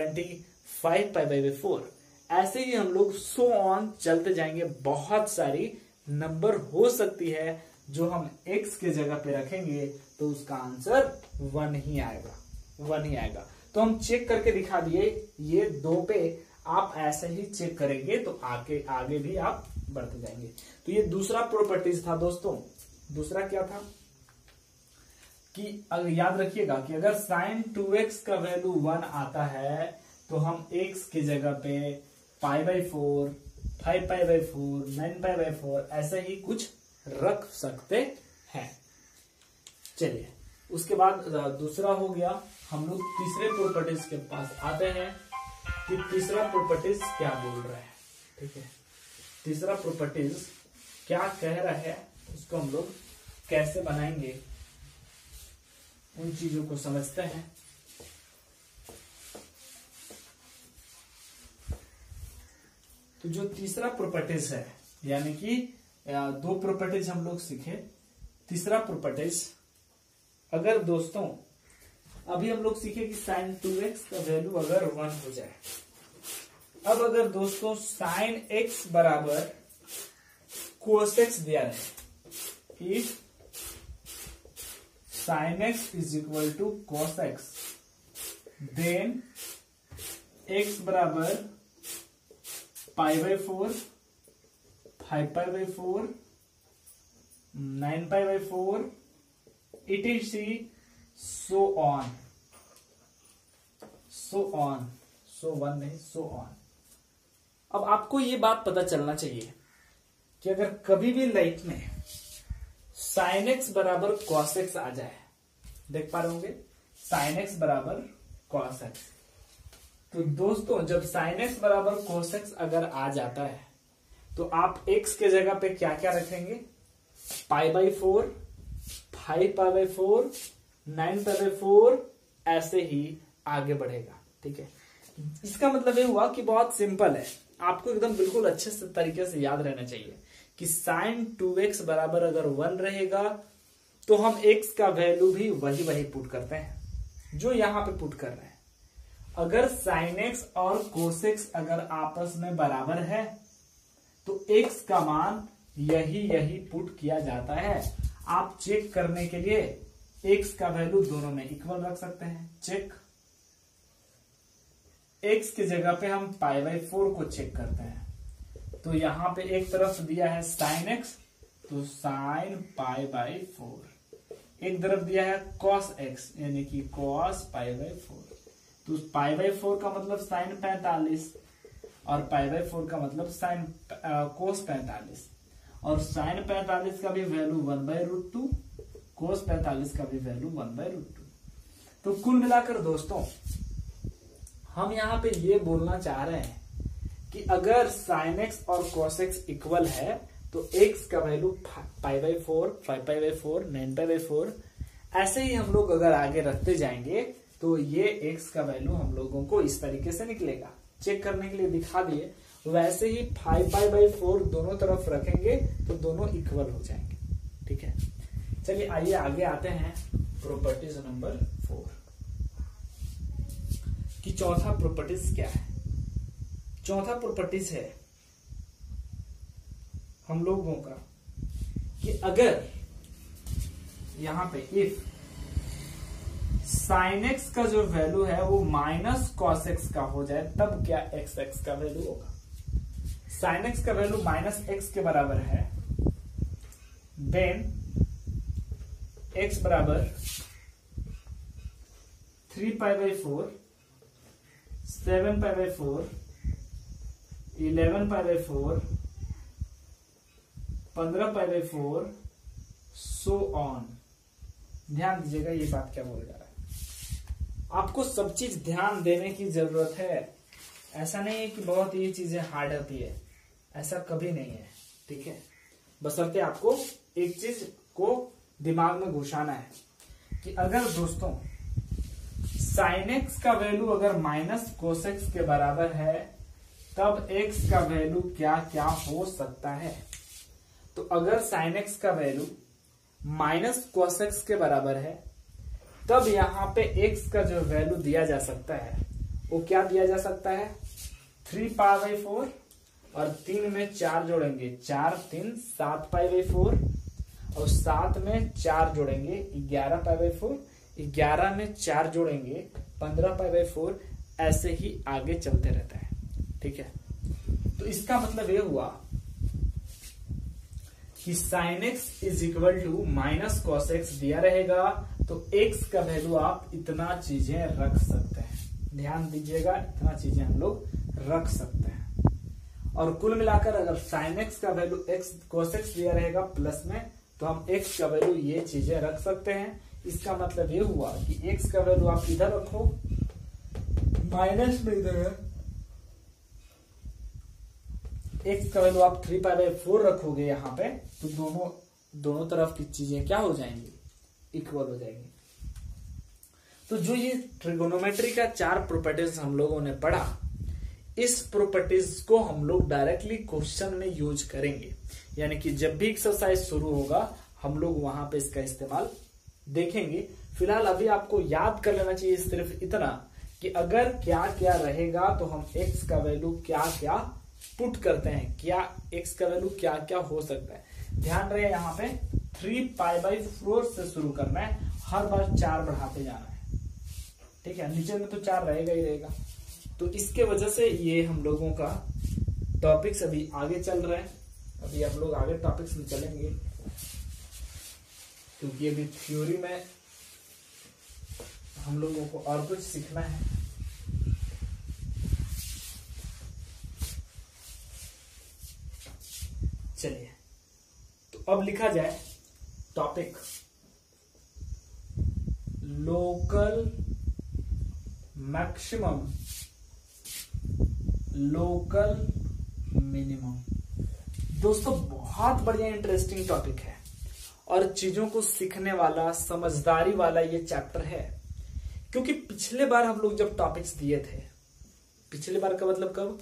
A: 25π/4, ऐसे ही हम लोग सो ऑन चलते जाएंगे। बहुत सारी नंबर हो सकती है जो हम x के जगह पे रखेंगे तो उसका आंसर 1 ही आएगा, 1 ही आएगा। तो हम चेक करके दिखा दिए, ये 2 पे आप ऐसे ही चेक करेंगे तो आगे भी आप बढ़ते जाएंगे। तो ये दूसरा प्रॉपर्टीज था दोस्तों। दूसरा क्या था कि अगर याद रखिएगा कि अगर साइन 2x का वैल्यू 1 आता है तो हम x की जगह पे π/4, 5π/4, 9π/4 ऐसे ही कुछ रख सकते हैं। चलिए उसके बाद दूसरा हो गया, हम लोग तीसरे प्रॉपर्टीज के पास आते हैं कि तीसरा प्रॉपर्टीज क्या बोल रहा है। ठीक है, तीसरा प्रॉपर्टीज क्या कह रहा है उसको हम लोग कैसे बनाएंगे, उन चीजों को समझते हैं। तो जो तीसरा प्रॉपर्टीज है, यानी कि 2 प्रॉपर्टीज हम लोग सीखे, तीसरा प्रॉपर्टीज अगर दोस्तों अभी हम लोग सीखे कि साइन 2x का वैल्यू अगर 1 हो जाए, अब अगर दोस्तों साइन x बराबर cos x दिया रहे, if sine x is equal to cos x, then x बराबर π/4, 5π/4, 9π/4 etc. so on, so 1 नहीं, so on। अब आपको ये बात पता चलना चाहिए कि अगर कभी भी लाइफ में साइन x बराबर cos x आ जाए, देख पा रहे होंगे साइन x बराबर cos x, तो दोस्तों जब साइन x बराबर cos x अगर आ जाता है तो आप x के जगह पे क्या क्या रखेंगे, π/4, 5π/4, 9π/4 ऐसे ही आगे बढ़ेगा। ठीक है, इसका मतलब ये हुआ कि बहुत सिंपल है, आपको एकदम बिल्कुल अच्छे से तरीके से याद रहना चाहिए कि साइन 2x बराबर अगर 1 रहेगा तो हम x का वैल्यू भी वही पुट करते हैं जो यहां पे पुट कर रहे हैं। अगर साइन x और cos x अगर आपस में बराबर है तो x का मान यही पुट किया जाता है। आप चेक करने के लिए x का वैल्यू दोनों में इक्वल रख सकते हैं। चेक, x की जगह पे हम π/4 को चेक करते हैं, तो यहां पे एक तरफ दिया है साइन x, तो साइन π/4, एक तरफ दिया है cos x यानी कि cos π/4, तो π/4 का मतलब साइन 45 और π/4 का मतलब साइन cos 45, और साइन 45 का भी वैल्यू 1/√2, cos 45 का भी वैल्यू 1/√2। तो कुल मिलाकर दोस्तों हम यहाँ पे ये बोलना चाह रहे हैं कि अगर sin x और cos x इक्वल है तो x का वैल्यू π/4, 5π/4, 9π/4 ऐसे ही हम लोग अगर आगे रखते जाएंगे तो ये x का वैल्यू हम लोगों को इस तरीके से निकलेगा। चेक करने के लिए दिखा दिए, वैसे ही 5π/4 दोनों तरफ रखेंगे तो दोनों इक्वल हो जाएंगे। ठीक है, चलिए आइए आगे आते हैं प्रॉपर्टीज नंबर 4 कि चौथा प्रॉपर्टीज क्या है। चौथा प्रॉपर्टीज है हम लोगों का कि अगर यहां पे इफ साइन x का जो वैल्यू है वो माइनस cos x का हो जाए तब क्या x का वैल्यू होगा। साइन x का वैल्यू माइनस x के बराबर है, देन x बराबर 3π/4, 7π/4, 11π/4, 15π/4 सो ऑन। ध्यान दीजिएगा ये बात क्या बोल जा रहा है। आपको सब चीज ध्यान देने की जरूरत है। ऐसा नहीं है कि बहुत ये चीजें हार्ड होती है, ऐसा कभी नहीं है, ठीक है। बशर्ते आपको एक चीज को दिमाग में घुसाना है कि अगर दोस्तों साइन एक्स का वैल्यू अगर माइनस कोस एक्स के बराबर है तब एक्स का वैल्यू क्या क्या हो सकता है। तो अगर साइन एक्स का वैल्यू माइनस कोस एक्स के बराबर है तब यहाँ पे एक्स का जो वैल्यू दिया जा सकता है वो क्या दिया जा सकता है, 3π/4 और 3 में 4 जोड़ेंगे 4 3 7π/4 और 7 में 4 जोड़ेंगे 11π/4, 11 में 4 जोड़ेंगे 15π/4, ऐसे ही आगे चलते रहता है, ठीक है। तो इसका मतलब ये हुआ कि sine x is equal to minus cos x दिया रहेगा तो एक्स का वैल्यू आप इतना चीजें रख सकते हैं, ध्यान दीजिएगा, इतना चीजें हम लोग रख सकते हैं। और कुल मिलाकर अगर साइन एक्स का वैल्यू एक्स कॉस एक्स दिया रहेगा प्लस में तो हम एक्स का वैल्यू ये चीजें रख सकते हैं। इसका मतलब ये हुआ कि एक्स का वैल्यू आप इधर रखो, माइनस में इधर है, एक्स का वैल्यू आप 3π/4 रखोगे यहाँ पे तो दोनों तरफ की चीजें क्या हो जाएंगी, इक्वल हो जाएंगी। तो जो ये ट्रिगोनोमेट्री का 4 प्रॉपर्टीज हम लोगों ने पढ़ा, इस प्रॉपर्टीज को हम लोग डायरेक्टली क्वेश्चन में यूज करेंगे, यानी कि जब भी एक्सरसाइज शुरू होगा हम लोग वहां पे इसका इस्तेमाल देखेंगे। फिलहाल अभी आपको याद कर लेना चाहिए सिर्फ इतना कि अगर क्या क्या रहेगा तो हम एक्स का वैल्यू क्या क्या पुट करते हैं, क्या एक्स का वैल्यू क्या क्या हो सकता है। ध्यान रहे यहाँ पे 3π/4 से शुरू करना है, हर बार 4 बढ़ाते जाना है, ठीक है। नीचे में तो 4 रहेगा ही रहेगा। तो इसके वजह से ये हम लोगों का टॉपिक्स अभी आगे चल रहे हैं, अभी हम लोग आगे टॉपिक्स में चलेंगे क्योंकि अभी थ्योरी में हम लोगों को और कुछ सीखना है। चलिए तो अब लिखा जाए topic local maximum, local minimum. दोस्तों बहुत बढ़िया इंटरेस्टिंग टॉपिक है और चीजों को सीखने वाला, समझदारी वाला ये चैप्टर है। क्योंकि पिछले बार हम लोग जब टॉपिक्स दिए थे, पिछले बार का मतलब कब,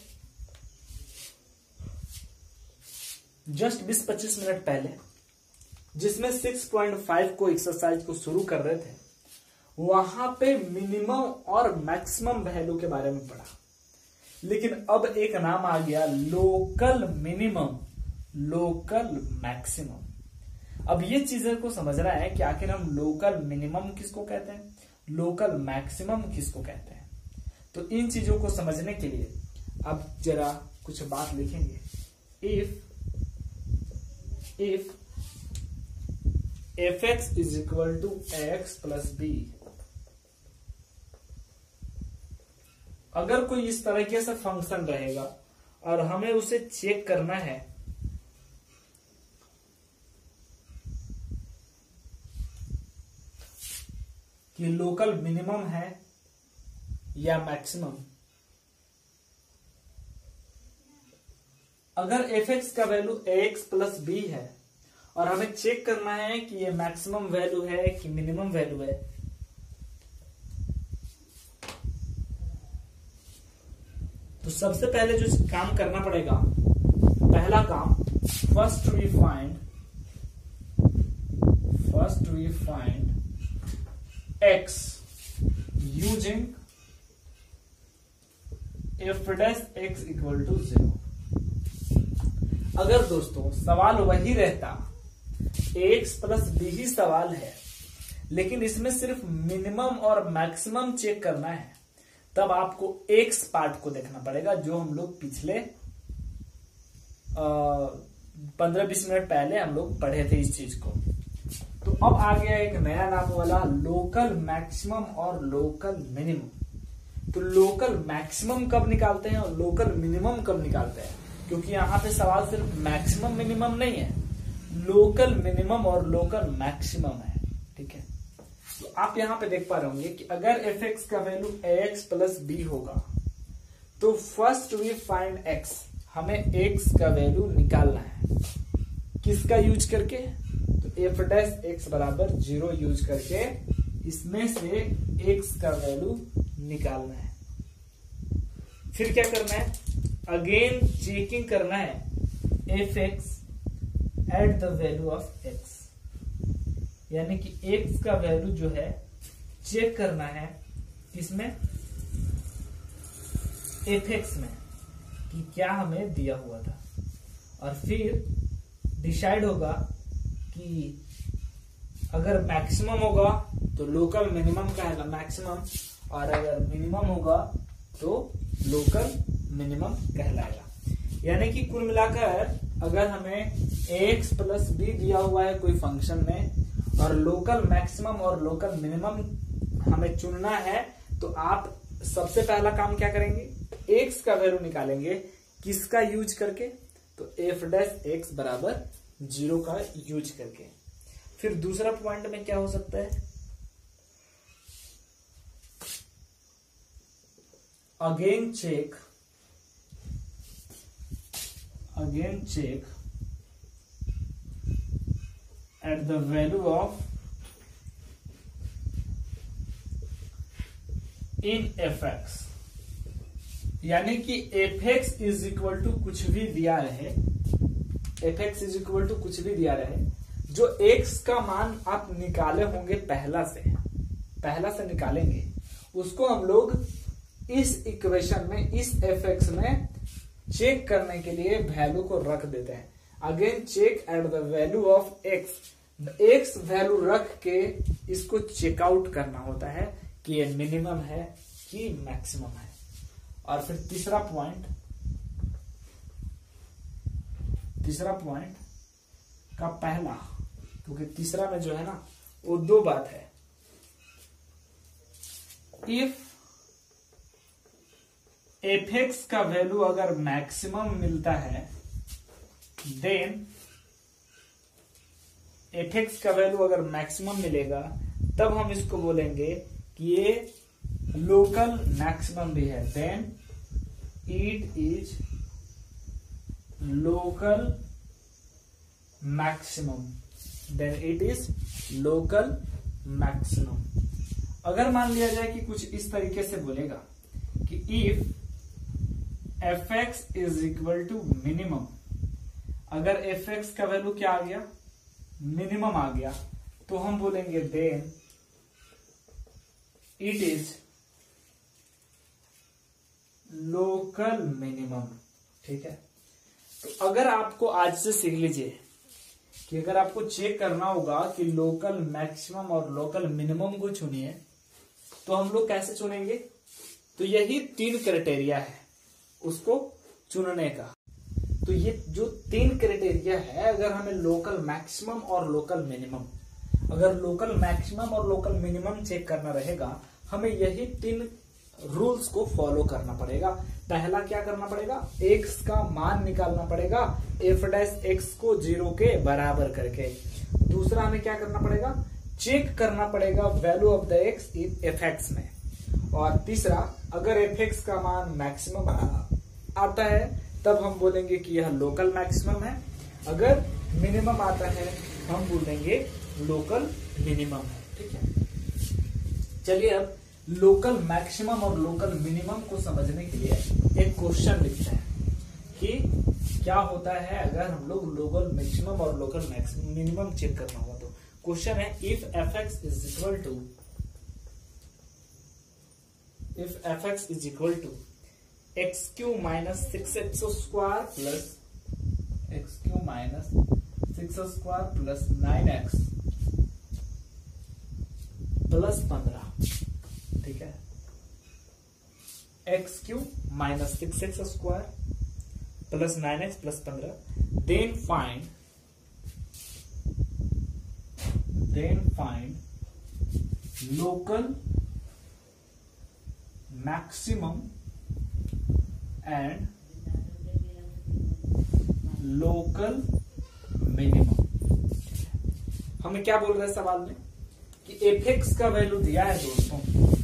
A: जस्ट 20-25 मिनट पहले, जिसमें 6.5 को एक्सरसाइज को शुरू कर रहे थे, वहां पे मिनिमम और मैक्सिमम वैल्यू के बारे में पढ़ा। लेकिन अब एक नाम आ गया लोकल मिनिमम, लोकल मैक्सिमम। अब ये चीजें को समझना है कि आखिर हम लोकल मिनिमम किसको कहते हैं, लोकल मैक्सिमम किसको कहते हैं। तो इन चीजों को समझने के लिए अब जरा कुछ बात लिखेंगे। if fx is equal to ax plus b, अगर कोई इस तरीके से फंक्शन रहेगा और हमें उसे चेक करना है कि लोकल मिनिमम है या मैक्सिमम, अगर fx का वैल्यू ax प्लस b है और हमें चेक करना है कि ये मैक्सिमम वैल्यू है कि मिनिमम वैल्यू है, तो सबसे पहले जो काम करना पड़ेगा, पहला काम, first we find x using f dash x equal to 0। अगर दोस्तों सवाल वही रहता, x प्लस b ही सवाल है, लेकिन इसमें सिर्फ मिनिमम और मैक्सिमम चेक करना है, तब आपको x पार्ट को देखना पड़ेगा, जो हम लोग पिछले 15-20 मिनट पहले हम लोग पढ़े थे इस चीज को। तो अब आ गया एक नया नाम वाला लोकल मैक्सिमम और लोकल मिनिमम। तो लोकल मैक्सिमम कब निकालते हैं और लोकल मिनिमम कब निकालते हैं, क्योंकि यहाँ पे सवाल सिर्फ मैक्सिमम मिनिमम नहीं है, लोकल मिनिमम और लोकल मैक्सिमम है, ठीक है। तो आप यहां पे देख पा रहे होंगे कि अगर एफ एक्स का वैल्यू ax प्लस बी होगा तो फर्स्ट वी फाइंड x, हमें x का वैल्यू निकालना है। किसका यूज करके? तो एफ डैश एक्स बराबर 0 यूज करके इसमें से x का वैल्यू निकालना है। फिर क्या करना है? अगेन चेकिंग करना है f x at the value of x, यानी कि x का वैल्यू जो है चेक करना है इसमें एफ एक्स में कि क्या हमें दिया हुआ था, और फिर डिसाइड होगा कि अगर मैक्सिमम होगा तो लोकल मिनिमम कहला मैक्सिमम, और अगर मिनिमम होगा तो लोकल मिनिमम कहलाएगा। यानी कि कुल मिलाकर अगर हमें ax प्लस बी दिया हुआ है कोई फंक्शन में और लोकल मैक्सिमम और लोकल मिनिमम हमें चुनना है, तो आप सबसे पहला काम क्या करेंगे? x का वैल्यू निकालेंगे। किसका यूज करके? तो एफ डैश एक्स बराबर 0 का यूज करके। फिर दूसरा पॉइंट में क्या हो सकता है? Again check at the value of in F x, यानी कि f x is equal to कुछ भी दिया रहे, f x is equal to कुछ भी दिया रहे, जो एक्स का मान आप निकाले होंगे पहला से निकालेंगे, उसको हम लोग इस इक्वेशन में, इस एफ एक्स में चेक करने के लिए वैल्यू को रख देते हैं। Again check at the value of x, x value रख के इसको चेकआउट करना होता है कि ये मिनिमम है कि मैक्सिमम है। और फिर तीसरा पॉइंट का पहला, क्योंकि तीसरा में जो है ना वो दो बात है। इफ एफ एक्स का वैल्यू अगर मैक्सिमम मिलता है, देन एफ एक्स का वैल्यू अगर मैक्सिमम मिलेगा तब हम इसको बोलेंगे कि ये लोकल मैक्सिमम भी है, then it is local maximum, अगर मान लिया जाए कि कुछ इस तरीके से बोलेगा कि if F x is equal to minimum, अगर एफ एक्स का वैल्यू क्या आ गया? मिनिमम आ गया, तो हम बोलेंगे then it is local minimum. ठीक है, तो अगर आपको आज से सीख लीजिए कि अगर आपको चेक करना होगा कि लोकल मैक्सिमम और लोकल मिनिमम को चुनिए, तो हम लोग कैसे चुनेंगे? तो यही 3 क्राइटेरिया है उसको चुनने का। तो ये जो 3 क्राइटेरिया है, अगर हमें लोकल मैक्सिमम और लोकल मिनिमम, अगर लोकल मैक्सिमम और लोकल मिनिमम चेक करना रहेगा, हमें यही 3 रूल्स को फॉलो करना पड़ेगा। पहला क्या करना पड़ेगा? एक्स का मान निकालना पड़ेगा, एफ डैश एक्स को 0 के बराबर करके। दूसरा हमें क्या करना पड़ेगा? चेक करना पड़ेगा value of the X in F X में। और तीसरा, अगर एफ एक्स का मान मैक्सिमम आता है तब हम बोलेंगे कि यह लोकल मैक्सिमम है, अगर मिनिमम आता है हम बोलेंगे लोकल मिनिमम है। ठीक है, चलिए अब लोकल मैक्सिमम और लोकल मिनिमम को समझने के लिए एक क्वेश्चन लिखते हैं कि क्या होता है अगर हम लोग लोकल मैक्सिमम और लोकल मिनिमम चेक करना होगा। तो क्वेश्चन है if F x is equal to X cube minus 6x square plus 9x plus 15। ठीक है, X cube minus 6x square plus 9x plus 15, then find local maximum and local minimum. हमें क्या बोल रहे हैं सवाल में कि एफ का वैल्यू दिया है दोस्तों,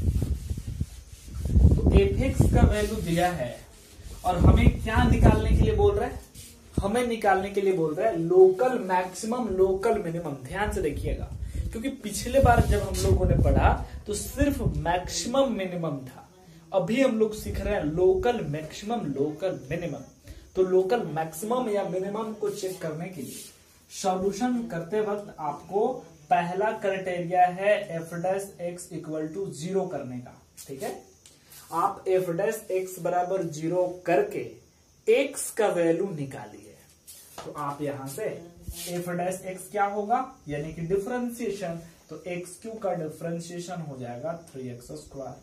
A: तो एफ का वैल्यू दिया है और हमें क्या निकालने के लिए बोल रहा है, हमें निकालने के लिए बोल रहा है लोकल मैक्सिमम लोकल मिनिमम। ध्यान से देखिएगा, क्योंकि पिछले बार जब हम लोगों ने पढ़ा तो सिर्फ मैक्सिमम मिनिमम था, अभी हम लोग सीख रहे हैं लोकल मैक्सिमम लोकल मिनिमम। तो लोकल मैक्सिमम या मिनिमम को चेक करने के लिए सॉल्यूशन करते वक्त आपको पहला क्राइटेरिया है F dash X equal to 0 करने का। ठीक है, आप एफ डैश एक्स बराबर 0 करके एक्स का वैल्यू निकालिए। तो आप यहां से एफ डैश एक्स क्या होगा, यानी कि डिफरेंशिएशन, तो एक्स क्यू का डिफरेंशिएशन हो जाएगा 3x²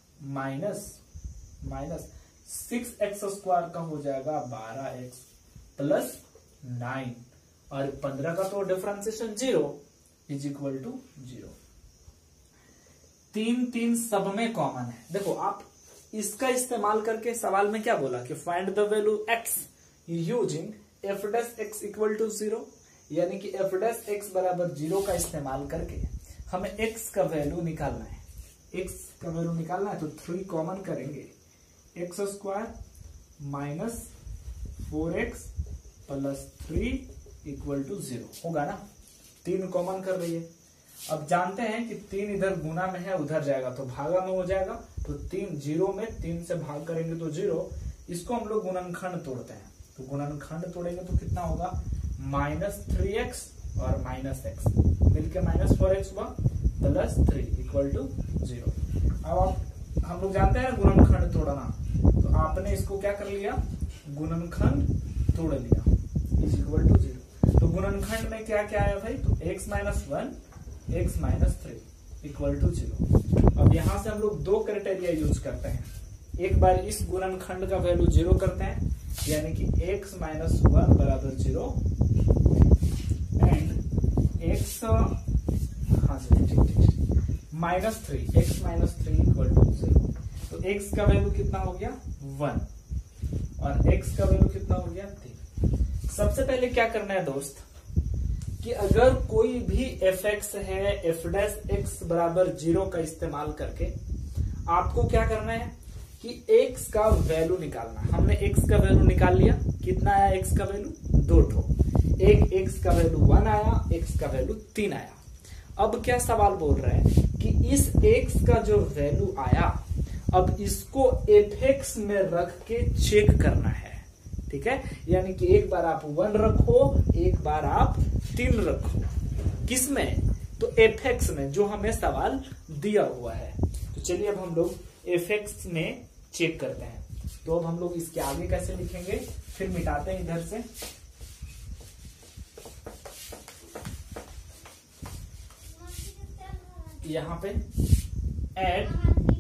A: माइनस 6x² का हो जाएगा 12x प्लस 9 और 15 का तो डिफरेंशिएशन 0 इज इक्वल टू 0। 3 सब में कॉमन है। देखो आप इसका इस्तेमाल करके सवाल में क्या बोला कि find the value x using F dash X equal to 0, यानी कि एफ डैश एक्स बराबर 0 का इस्तेमाल करके हमें x का वैल्यू निकालना है। x का वैल्यू निकालना है तो 3 कॉमन करेंगे, x² minus 4x plus 3 equal to 0 होगा ना। 3 कॉमन कर रही है। अब जानते हैं कि 3 इधर गुना में है, उधर जाएगा तो भागा में हो जाएगा, तो 3 0 में 3 से भाग करेंगे तो 0। इसको हम लोग गुणनखंड तोड़ते हैं, तो गुणनखंड तोड़ेंगे तो कितना होगा, -3x और -x मिलके -4x हुआ प्लस 3 इक्वल टू 0। अब हम लोग जानते हैं गुणनखंड तोड़ना, तो आपने इसको क्या कर लिया, गुणनखंड तोड़ लिया इज इक्वल टू 0। तो गुणनखंड में क्या क्या आया भाई, तो x - 1 x - 3 इक्वल टू 0। अब यहां से हम लोग 2 क्राइटेरिया यूज करते हैं। एक बार इस गुणनखंड का वैल्यू 0 करते हैं, यानी कि x - 1 बराबर 0 and x -3 x - 3 equal to 0। तो x का वैल्यू कितना हो गया 1 और x का वैल्यू कितना हो गया 3। सबसे पहले क्या करना है दोस्त कि अगर कोई भी fx है एफ डैश एक्स बराबर 0 का इस्तेमाल करके आपको क्या करना है कि x का वैल्यू निकालना है। हमने x का वैल्यू निकाल लिया, कितना आया x का वैल्यू 2 ठो, एक x का वैल्यू 1 आया, x का वैल्यू 3 आया। अब क्या सवाल बोल रहा है कि इस x का जो वैल्यू आया, अब इसको fx में रख के चेक करना है। ठीक है, यानी कि एक बार आप 1 रखो, एक बार आप 3 रखो, किसमें, तो fx में जो हमें सवाल दिया हुआ है। तो चलिए अब हम लोग fx में चेक करते हैं। तो अब हम लोग इसके आगे कैसे लिखेंगे, फिर मिटाते हैं इधर से। यहां पे एड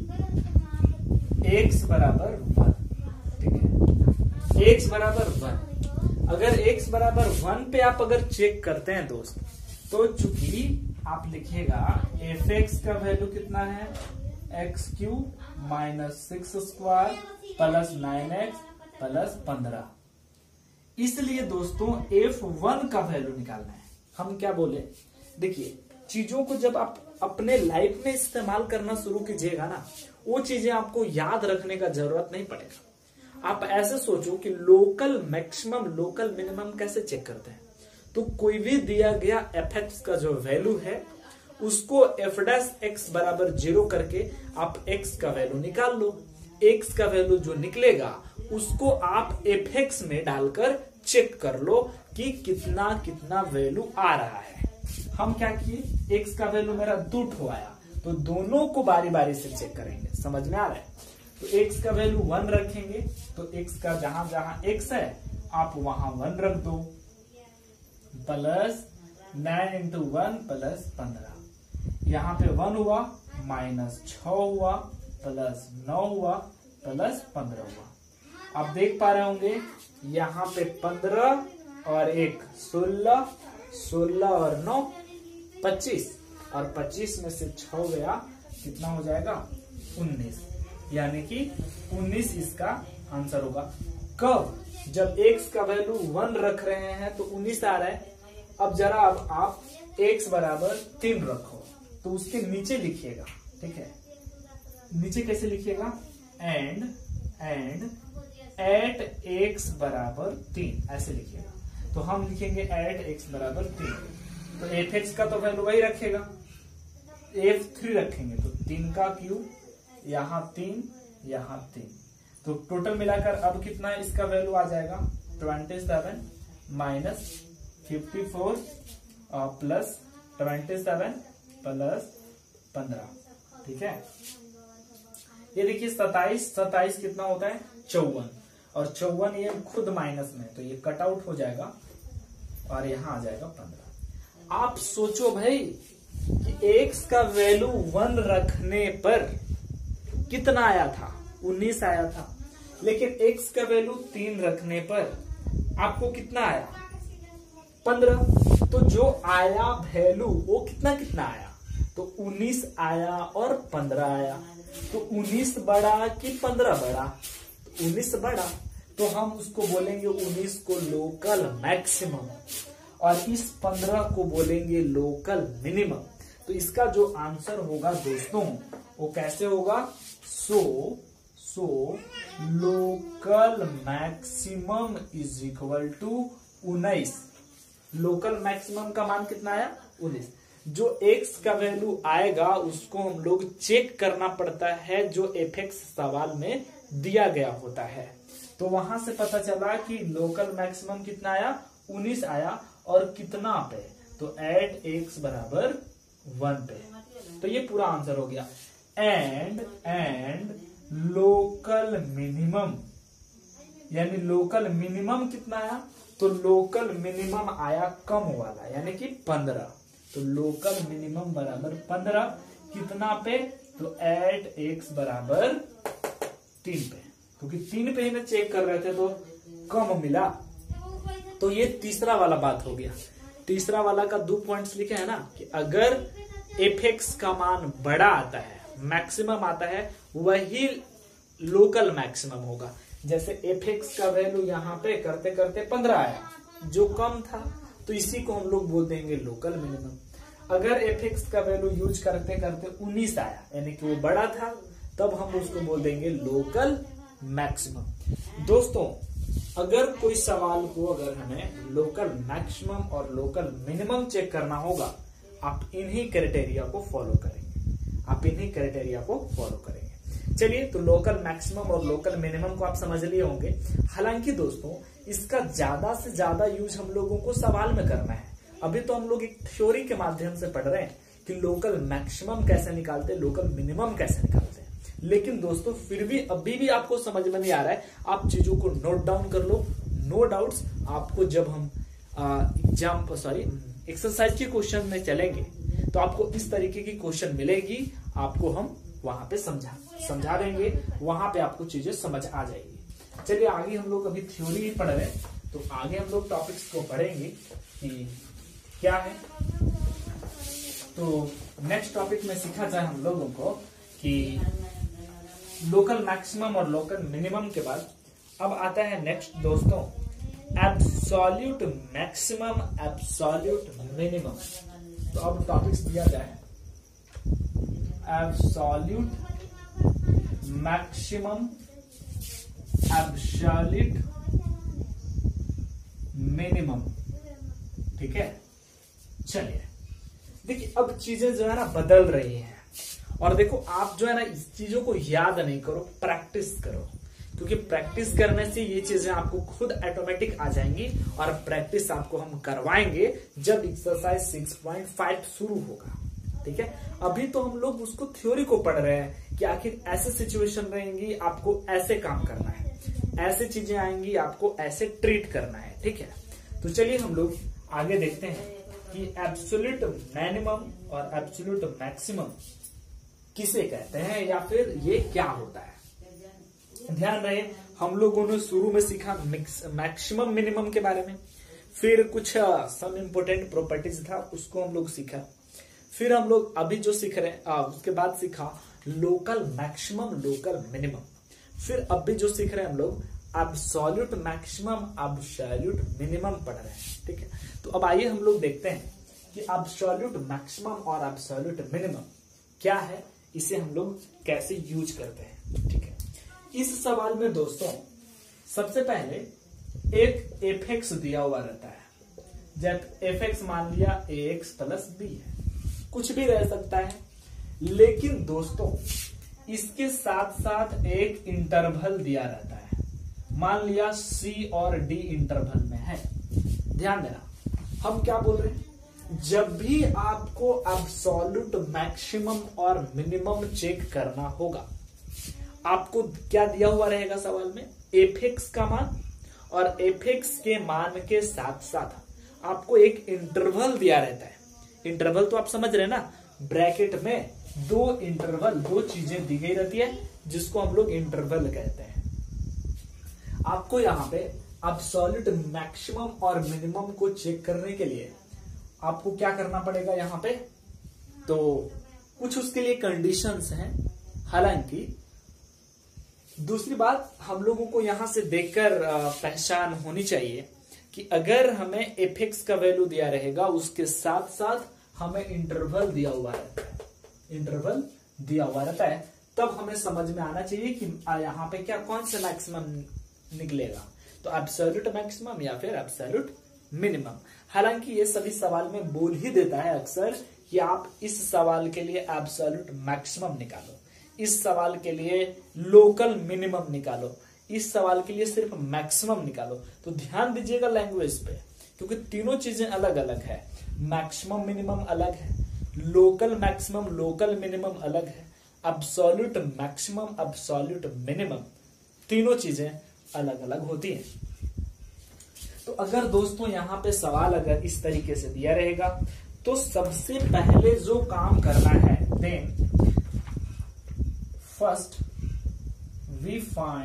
A: x बराबर 1, ठीक है, x बराबर 1। अगर x बराबर 1 पे आप अगर चेक करते हैं दोस्त, तो चूंकि आप लिखिएगा fx का वैल्यू कितना है, x³ - 6² प्लस 9x प्लस 15। इसलिए दोस्तों f1 का वैल्यू निकालना है। हम क्या बोले, देखिए चीजों को जब आप अपने लाइफ में इस्तेमाल करना शुरू कीजिएगा ना, वो चीजें आपको याद रखने का जरूरत नहीं पड़ेगा। आप ऐसे सोचो कि लोकल मैक्सिमम लोकल मिनिमम कैसे चेक करते हैं। तो कोई भी दिया गया fx का जो वैल्यू है उसको एफ डैश एक्स बराबर 0 करके आप x का वैल्यू निकाल लो। x का वैल्यू जो निकलेगा उसको आप fx में डालकर चेक कर लो कि कितना कितना वैल्यू आ रहा है। हम क्या किए, x का वैल्यू मेरा 2 ठो आया, तो दोनों को बारी बारी से चेक करेंगे। समझ में आ रहा है, तो x का वैल्यू 1 रखेंगे, तो x का जहां जहां x है आप वहां 1 रख दो, प्लस 9 × 1 प्लस 15। यहाँ पे 1 हुआ, -6 हुआ, प्लस 9 हुआ, प्लस 15 हुआ। आप देख पा रहे होंगे यहाँ पे 15 और 1 16, 16 और 9 25, और 25 में से 6 गया, कितना हो जाएगा 19, यानी कि 19 इसका आंसर होगा। कब, जब x का वैल्यू 1 रख रहे हैं तो 19 आ रहा है। अब जरा अब आप x बराबर 3 रखो, तो तो उसके नीचे लिखिएगा, ठीक है, नीचे कैसे लिखिएगा, एंड एट x बराबर 3 ऐसे लिखिएगा। तो हम लिखेंगे एट x बराबर 3, तो f(x) का तो वैल्यू वही रखेगा, f(3) रखेंगे तो 3 का क्यूब, यहाँ 3 यहाँ 3, तो टोटल मिलाकर अब कितना इसका वैल्यू आ जाएगा 27 माइनस 54 प्लस 27 प्लस 15, ठीक है। ये देखिए 27 कितना होता है 54, और 54 ये खुद माइनस में, तो ये कट आउट हो जाएगा और यहाँ आ जाएगा 15। आप सोचो भाई कि x का वैल्यू 1 रखने पर कितना आया था, 19 आया था, लेकिन x का वैल्यू 3 रखने पर आपको कितना आया 15। तो जो आया वैल्यू वो कितना आया, तो 19 आया और 15 आया, तो 19 बड़ा कि 15 बड़ा, तो 19 बड़ा, तो हम उसको बोलेंगे 19 को लोकल मैक्सिमम और इस 15 को बोलेंगे लोकल मिनिमम। तो इसका जो आंसर होगा दोस्तों वो कैसे होगा, so local maximum is equal to 19। Local maximum का मान कितना आया 19। जो x का वैल्यू आएगा उसको हम लोग चेक करना पड़ता है जो f(x) सवाल में दिया गया होता है। तो वहां से पता चला कि लोकल मैक्सिमम कितना आया 19 आया, और कितना पे, तो एट x बराबर 1 पे। तो ये पूरा आंसर हो गया। एंड लोकल मिनिमम, यानी लोकल मिनिमम कितना आया, तो लोकल मिनिमम आया कम वाला यानी कि 15, तो लोकल मिनिमम बराबर 15 कितना पे, तो एट x बराबर 3 पे, क्योंकि 3 पे ही ना चेक कर रहे थे तो कम मिला। तो ये तीसरा वाला बात हो गया। तीसरा वाला का 2 पॉइंट्स लिखे हैं ना कि अगर f(x) का मान बड़ा आता है, मैक्सिमम आता है, वही लोकल मैक्सिमम होगा। जैसे f(x) का वैल्यू यहाँ पे करते करते 15 आया, जो कम था, तो इसी को हम लोग बोल देंगे लोकल मिनिमम। अगर f(x) का वैल्यू यूज करते करते 19 आया, यानी कि वो बड़ा था, तब हम उसको बोल देंगे लोकल मैक्सिमम। दोस्तों अगर कोई सवाल को अगर हमें लोकल मैक्सिमम और लोकल मिनिमम चेक करना होगा, आप इन्हीं क्राइटेरिया को फॉलो करेंगे, चलिए तो लोकल मैक्सिमम और लोकल मिनिमम को आप समझ लिए होंगे। हालांकि दोस्तों इसका ज्यादा से ज्यादा यूज हम लोगों को सवाल में करना है। अभी तो हम लोग एक थ्योरी के माध्यम से पढ़ रहे हैं कि लोकल मैक्सिमम कैसे निकालते, लोकल मिनिमम कैसे निकालते हैं, लेकिन दोस्तों फिर भी अभी भी आपको समझ में नहीं आ रहा है, आप चीजों को नोट डाउन कर लो। नो डाउट्स, आपको जब हम एक्सरसाइज के क्वेश्चन में चलेंगे तो आपको इस तरीके की क्वेश्चन मिलेगी, आपको हम वहां पे समझा देंगे, वहां पे आपको चीजें समझ आ जाएगी। चलिए आगे हम लोग अभी थ्योरी ही पढ़ रहे हैं, तो आगे हम लोग टॉपिक्स को पढ़ेंगे कि क्या है। तो नेक्स्ट टॉपिक में सीखा जाए हम लोगों को कि लोकल मैक्सिमम और लोकल मिनिमम के बाद अब आता है नेक्स्ट दोस्तों एब्सोल्यूट मैक्सिमम, एब्सोल्यूट मिनिमम। तो अब टॉपिक्स दिया जाए एब्सोल्यूट मैक्सिमम, एब्सोल्यूट मिनिमम, ठीक है। चलिए देखिए अब चीजें जो है ना बदल रही हैं, और देखो आप जो है ना इस चीजों को याद नहीं करो, प्रैक्टिस करो, क्योंकि प्रैक्टिस करने से ये चीजें आपको खुद ऑटोमेटिक आ जाएंगी, और प्रैक्टिस आपको हम करवाएंगे जब एक्सरसाइज 6.5 शुरू होगा, ठीक है। अभी तो हम लोग उसको थ्योरी को पढ़ रहे हैं कि आखिर ऐसे सिचुएशन रहेंगी, आपको ऐसे काम करना है, ऐसे चीजें आएंगी, आपको ऐसे ट्रीट करना है, ठीक है। तो चलिए हम लोग आगे देखते हैं कि एब्सोल्यूट मिनिमम और एब्सोल्यूट मैक्सिमम किसे कहते हैं, या फिर ये क्या होता है। ध्यान रहे हम लोगों ने शुरू में सीखा मैक्सिमम मिनिमम के बारे में, फिर कुछ सम इम्पोर्टेंट प्रॉपर्टीज था उसको हम लोग सीखा, फिर हम लोग अभी जो सीख रहे हैं उसके बाद सीखा लोकल मैक्सिमम, लोकल मिनिमम, फिर अभी जो सीख रहे हैं हम लोग एब्सोल्यूट मैक्सिमम, एब्सोल्यूट मिनिमम पढ़ रहे हैं, ठीक है। तो अब आइए हम लोग देखते हैं कि एब्सोल्यूट मैक्सिमम और एब्सोल्यूट मिनिमम क्या है, इसे हम लोग कैसे यूज करते हैं। ठीक है, इस सवाल में दोस्तों सबसे पहले एक एफ एक्स दिया हुआ रहता है। जब एफ एक्स मान लिया ए एक्स प्लस बी है, कुछ भी रह सकता है, लेकिन दोस्तों इसके साथ साथ एक इंटरवल दिया रहता है। मान लिया सी और डी इंटरवल में है। ध्यान देना, हम क्या बोल रहे हैं, जब भी आपको एब्सोल्यूट मैक्सिमम और मिनिमम चेक करना होगा, आपको क्या दिया हुआ रहेगा सवाल में, एफ एक्स का मान, और एफ एक्स के मान के साथ साथ आपको एक इंटरवल दिया रहता है। इंटरवल तो आप समझ रहे हैं ना, ब्रैकेट में दो इंटरवल, दो चीजें दी गई रहती है जिसको हम लोग इंटरवल कहते हैं। आपको यहाँ पे एब्सोल्यूट मैक्सिमम और मिनिमम को चेक करने के लिए आपको क्या करना पड़ेगा यहाँ पे, तो कुछ उसके लिए कंडीशंस हैं। हालांकि दूसरी बात हम लोगों को यहां से देखकर पहचान होनी चाहिए कि अगर हमें एफ एक्स का वैल्यू दिया रहेगा, उसके साथ साथ हमें इंटरवल दिया हुआ रहता है, इंटरवल दिया हुआ रहता है, तब हमें समझ में आना चाहिए कि यहाँ पे क्या कौन सा मैक्सिमम निकलेगा, तो एब्सोल्यूट मैक्सिमम या फिर एब्सोल्यूट मिनिमम। हालांकि ये सभी सवाल में बोल ही देता है अक्सर कि आप इस सवाल के लिए एब्सोल्यूट मैक्सिमम निकालो, इस सवाल के लिए लोकल मिनिमम निकालो, इस सवाल के लिए सिर्फ मैक्सिमम निकालो। तो ध्यान दीजिएगा लैंग्वेज पे, क्योंकि तीनों चीजें अलग अलग है। मैक्सिमम मिनिमम अलग है, लोकल मैक्सिमम लोकल मिनिमम अलग है, एब्सोल्यूट मैक्सिमम एब्सोल्यूट मिनिमम, तीनों चीजें अलग अलग होती हैं। तो अगर दोस्तों यहाँ पे सवाल अगर इस तरीके से दिया रहेगा, तो सबसे पहले जो काम करना है, then first we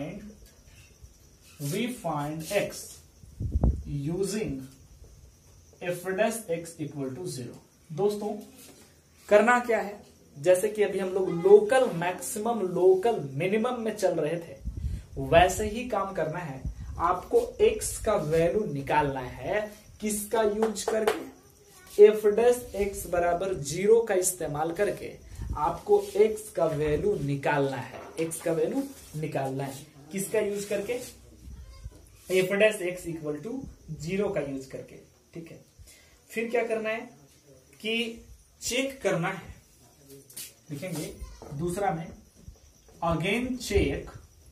A: find x using F dash X equal to 0। दोस्तों करना क्या है, जैसे कि अभी हम लोग लोकल मैक्सिमम लोकल मिनिमम में चल रहे थे, वैसे ही काम करना है। आपको x का वैल्यू निकालना है, किसका यूज करके, एफ डैश एक्स बराबर 0 का इस्तेमाल करके आपको x का वैल्यू निकालना है, x का वैल्यू निकालना है, किसका यूज करके, F dash X equal to 0 का यूज करके। ठीक है, फिर क्या करना है कि चेक करना है, लिखेंगे दूसरा में again check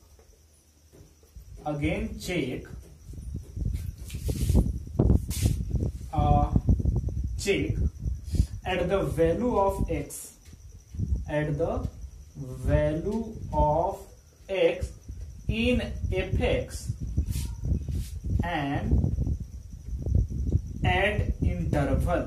A: at the value of x in fx and at interval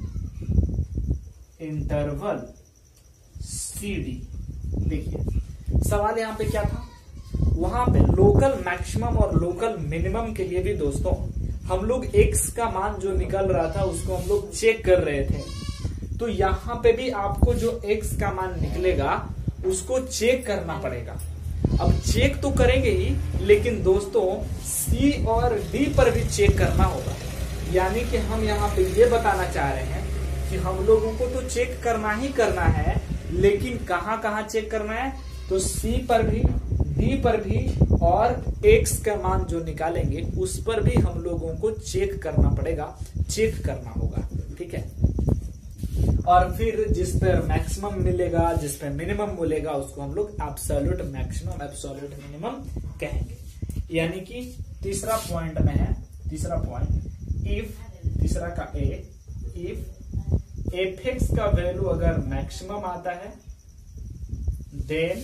A: cd। देखिए सवाल यहां पे क्या था, वहां पे लोकल मैक्सिमम और लोकल मिनिमम के लिए भी दोस्तों हम लोग x का मान जो निकल रहा था उसको हम लोग चेक कर रहे थे। तो यहाँ पे भी आपको जो x का मान निकलेगा उसको चेक करना पड़ेगा। अब चेक तो करेंगे ही, लेकिन दोस्तों C और D पर भी चेक करना होगा। यानी कि हम यहाँ पे ये बताना चाह रहे हैं कि हम लोगों को तो चेक करना ही करना है, लेकिन कहाँ कहाँ चेक करना है, तो C पर भी D पर भी और x का मान जो निकालेंगे उस पर भी हम लोगों को चेक करना पड़ेगा, चेक करना होगा। ठीक है, और फिर जिस पर मैक्सिमम मिलेगा, जिस पर मिनिमम मिलेगा, उसको हम लोग एब्सोल्यूट मैक्सिमम एब्सोल्यूट मिनिमम कहेंगे। यानी कि तीसरा पॉइंट में है, तीसरा पॉइंट इफ, तीसरा का ए, इफ एफ एक्स का वैल्यू अगर मैक्सिमम आता है then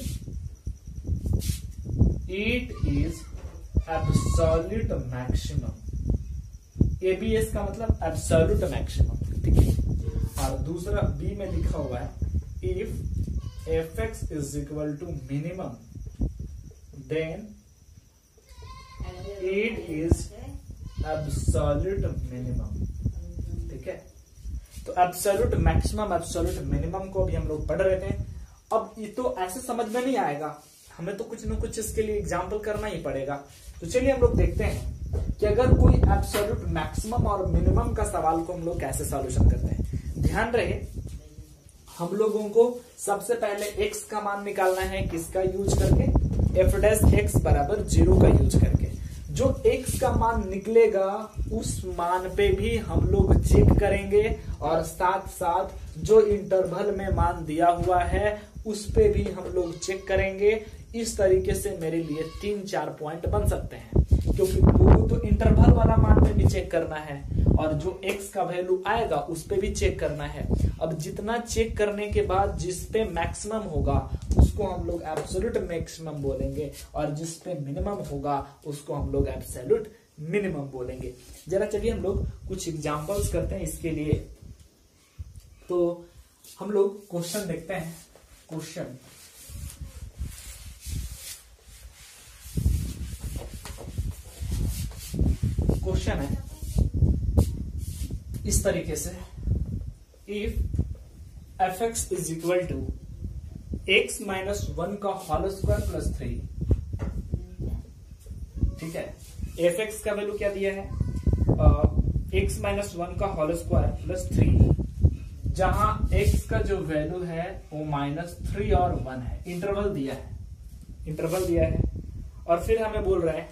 A: it is absolute maximum. ABS का मतलब एब्सोल्यूट मैक्सिमम। ठीक है, और दूसरा बी में लिखा हुआ है if F x is equal to minimum then it is absolute minimum. ठीक है, तो एब्सोल्यूट मैक्सिमम एब्सोल्यूट मिनिमम को भी हम लोग पढ़ रहे थे। अब ये तो ऐसे समझ में नहीं आएगा, हमें तो कुछ न कुछ इसके लिए एग्जाम्पल करना ही पड़ेगा। तो चलिए हम लोग देखते हैं कि अगर कोई एब्सोल्यूट मैक्सिमम और मिनिमम का सवाल को हम लोग कैसे सॉल्यूशन करते हैं। ध्यान रहे हम लोगों को सबसे पहले x का मान निकालना है, किसका यूज करके, एफ डैश एक्स बराबर 0 का यूज करके। जो x का मान निकलेगा उस मान पे भी हम लोग चेक करेंगे और साथ साथ जो इंटरवल में मान दिया हुआ है उस पे भी हम लोग चेक करेंगे। इस तरीके से मेरे लिए 3-4 पॉइंट बन सकते हैं, क्योंकि वो तो इंटरवल वाला मान पे भी चेक करना है और जो x का वैल्यू आएगा उस पे भी चेक करना है। अब जितना चेक करने के बाद जिस पे मैक्सिमम होगा उसको हम लोग एब्सोल्यूट मैक्सिमम बोलेंगे और जिस पे मिनिमम होगा उसको हम लोग एब्सोल्यूट मिनिमम बोलेंगे। जरा चलिए हम लोग कुछ एग्जांपल्स करते हैं इसके लिए। तो हम लोग क्वेश्चन देखते हैं। क्वेश्चन है इस तरीके से, if F x is equal to X minus 1 का होल स्क्वायर प्लस 3, ठीक है, एफ एक्स का वैल्यू क्या दिया है, एक्स माइनस 1 का होल स्क्वायर प्लस 3, जहां एक्स का जो वैल्यू है वो -3 और 1 है। इंटरवल दिया है और फिर हमें बोल रहा है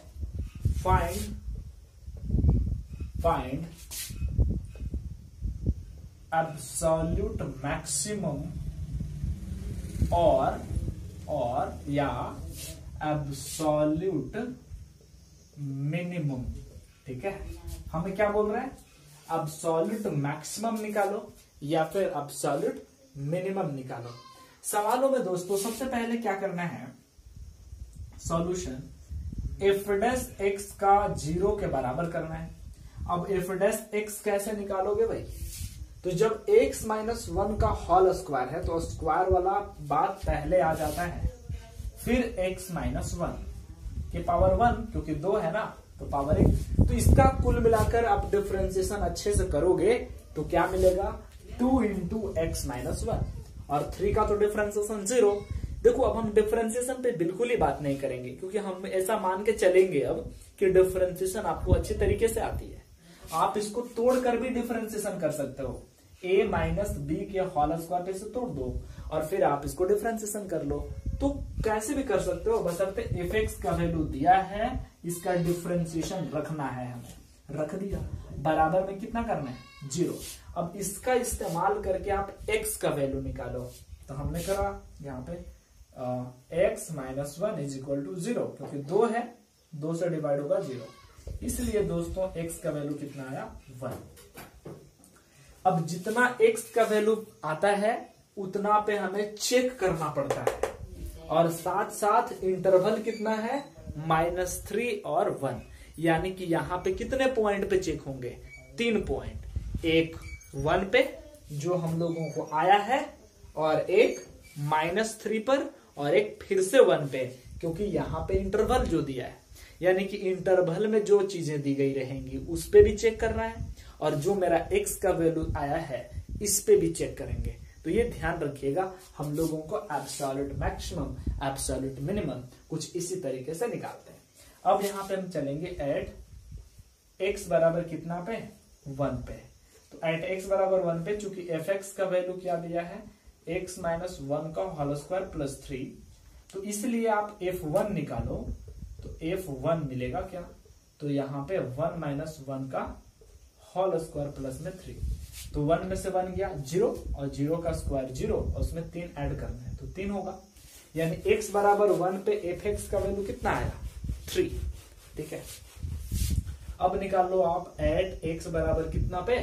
A: फाइंड एब्सोल्यूट मैक्सिमम और या एब्सोल्यूट मिनिमम। ठीक है, हमें क्या बोल रहे हैं, एब्सोल्यूट मैक्सिमम निकालो या फिर एब्सोल्यूट मिनिमम निकालो। सवालों में दोस्तों सबसे पहले क्या करना है, सॉल्यूशन एफ डैश एक्स का 0 के बराबर करना है। अब एफ डैश एक्स कैसे निकालोगे भाई, तो जब x माइनस 1 का होल स्क्वायर है तो स्क्वायर वाला बात पहले आ जाता है, फिर x माइनस 1 के पावर 1, क्योंकि 2 है ना तो पावर 1। तो इसका कुल मिलाकर आप डिफरेंशिएशन अच्छे से करोगे तो क्या मिलेगा, 2 इंटू एक्स माइनस 1 और 3 का तो डिफरेंशिएशन 0। देखो अब हम डिफरेंशिएशन पे बिल्कुल ही बात नहीं करेंगे, क्योंकि हम ऐसा मान के चलेंगे अब कि डिफरेंशिएशन आपको अच्छे तरीके से आती है। आप इसको तोड़कर भी डिफरेंशिएशन कर सकते हो, a माइनस बी के होल स्क्वायर पे से तोड़ दो और फिर आप इसको डिफरेंशिएशन कर लो। तो कैसे भी कर सकते हो, बशर्ते एफ एक्स का वैल्यू दिया है, इसका डिफरेंशिएशन रखना है, हमें रख दिया, बराबर में कितना करना है 0। अब इसका इस्तेमाल करके आप x का वैल्यू निकालो। तो हमने करा यहाँ पे x minus 1 is equal to 0, क्योंकि 2 है, 2 से डिवाइड होगा 0, इसलिए दोस्तों x का वैल्यू कितना आया 1। अब जितना x का वैल्यू आता है उतना पे हमें चेक करना पड़ता है और साथ साथ इंटरवल कितना है -3 और 1, यानी कि यहाँ पे कितने पॉइंट पे चेक होंगे, 3 पॉइंट, एक 1 पे जो हम लोगों को आया है और एक -3 पर और एक फिर से 1 पे, क्योंकि यहाँ पे इंटरवल जो दिया है, यानी कि इंटरवल में जो चीजें दी गई रहेंगी उस पे भी चेक करना है और जो मेरा x का वैल्यू आया है इस पे भी चेक करेंगे। तो ये ध्यान रखिएगा, हम लोगों को एब्सोल्यूट मैक्सिमम, एब्सोल्यूट मिनिमम कुछ इसी तरीके से निकालते हैं। अब यहाँ पे हम चलेंगे एट x बराबर कितना पे 1 पे। तो एट x बराबर 1 पे चूंकि एफ एक्स का वैल्यू क्या दिया है, x माइनस 1 का होल स्क्वायर प्लस 3, तो इसलिए आप f1 निकालो तो f1 मिलेगा क्या, तो यहाँ पे 1 माइनस 1 का होल स्क्वायर प्लस में 3, तो 1 में से 1 गया 0 और 0 का स्क्वायर 0 और उसमें 3 ऐड करना है तो 3 होगा, यानी x बराबर 1 पे एफ एक्स का वैल्यू कितना आया 3। ठीक है, अब निकाल लो आप एट x बराबर कितना पे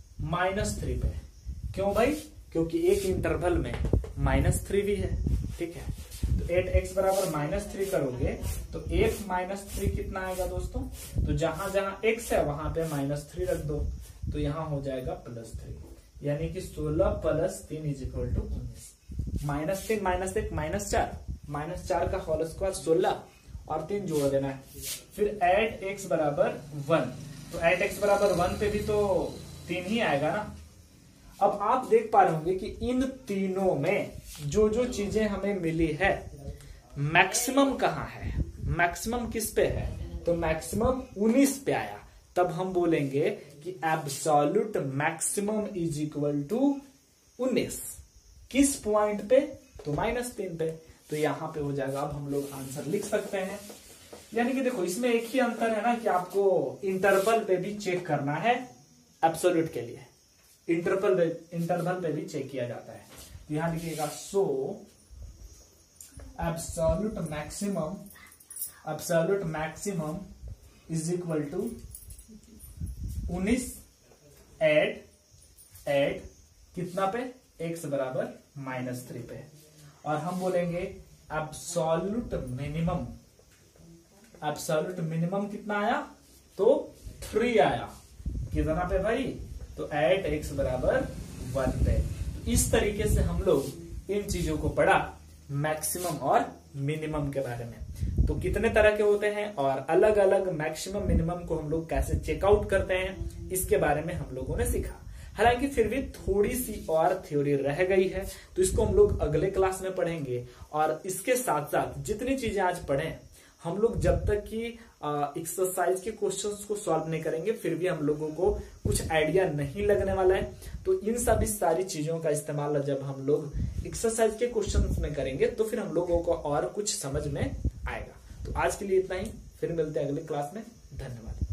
A: -3 पे। क्यों भाई, क्योंकि एक इंटरवल में -3 भी है। ठीक है, तो एट x बराबर -3 करोगे तो f -3 कितना आएगा दोस्तों, तो जहां जहां x है वहां पे -3 रख दो तो यहां हो जाएगा +3, यानी कि 16 प्लस 3 इज इक्वल टू 19। -3 -1 -4 का होल स्क्वायर 16 और 3 जोड़ देना है। फिर एट x बराबर 1, तो एट x बराबर 1 पे भी तो 3 ही आएगा ना। अब आप देख पा रहे होंगे कि इन तीनों में जो जो चीजें हमें मिली है, मैक्सिमम कहाँ है, मैक्सिमम किस पे है, तो मैक्सिमम 19 पे आया, तब हम बोलेंगे कि absolute maximum is equal to 19। किस पॉइंट पे? तो -3 पे। तो यहां पे हो जाएगा। अब हम लोग आंसर लिख सकते हैं। यानी कि देखो इसमें एक ही अंतर है ना कि आपको इंटरवल पे भी चेक करना है। एब्सोल्यूट के लिए इंटरवल पे भी चेक किया जाता है। तो यहां लिखिएगा so absolute maximum is equal to 19 at कितना पे? x बराबर -3 पे। और हम बोलेंगे एब्सोल्यूट मिनिमम कितना आया? तो 3 आया। कितना पे भाई? तो एट x बराबर 1 पे। इस तरीके से हम लोग इन चीजों को पढ़ा, मैक्सिमम और मिनिमम के बारे में। तो कितने तरह के होते हैं और अलग अलग मैक्सिमम मिनिमम को हम लोग कैसे चेकआउट करते हैं, इसके बारे में हम लोगों ने सीखा। हालांकि फिर भी थोड़ी सी और थ्योरी रह गई है, तो इसको हम लोग अगले क्लास में पढ़ेंगे। और इसके साथ साथ जितनी चीजें आज पढ़ें, हम लोग जब तक कि एक्सरसाइज के क्वेश्चंस को सॉल्व नहीं करेंगे, फिर भी हम लोगों को कुछ आइडिया नहीं लगने वाला है। तो इन सभी सारी चीजों का इस्तेमाल जब हम लोग एक्सरसाइज के क्वेश्चंस में करेंगे, तो फिर हम लोगों को और कुछ समझ में आएगा। तो आज के लिए इतना ही, फिर मिलते हैं अगले क्लास में। धन्यवाद।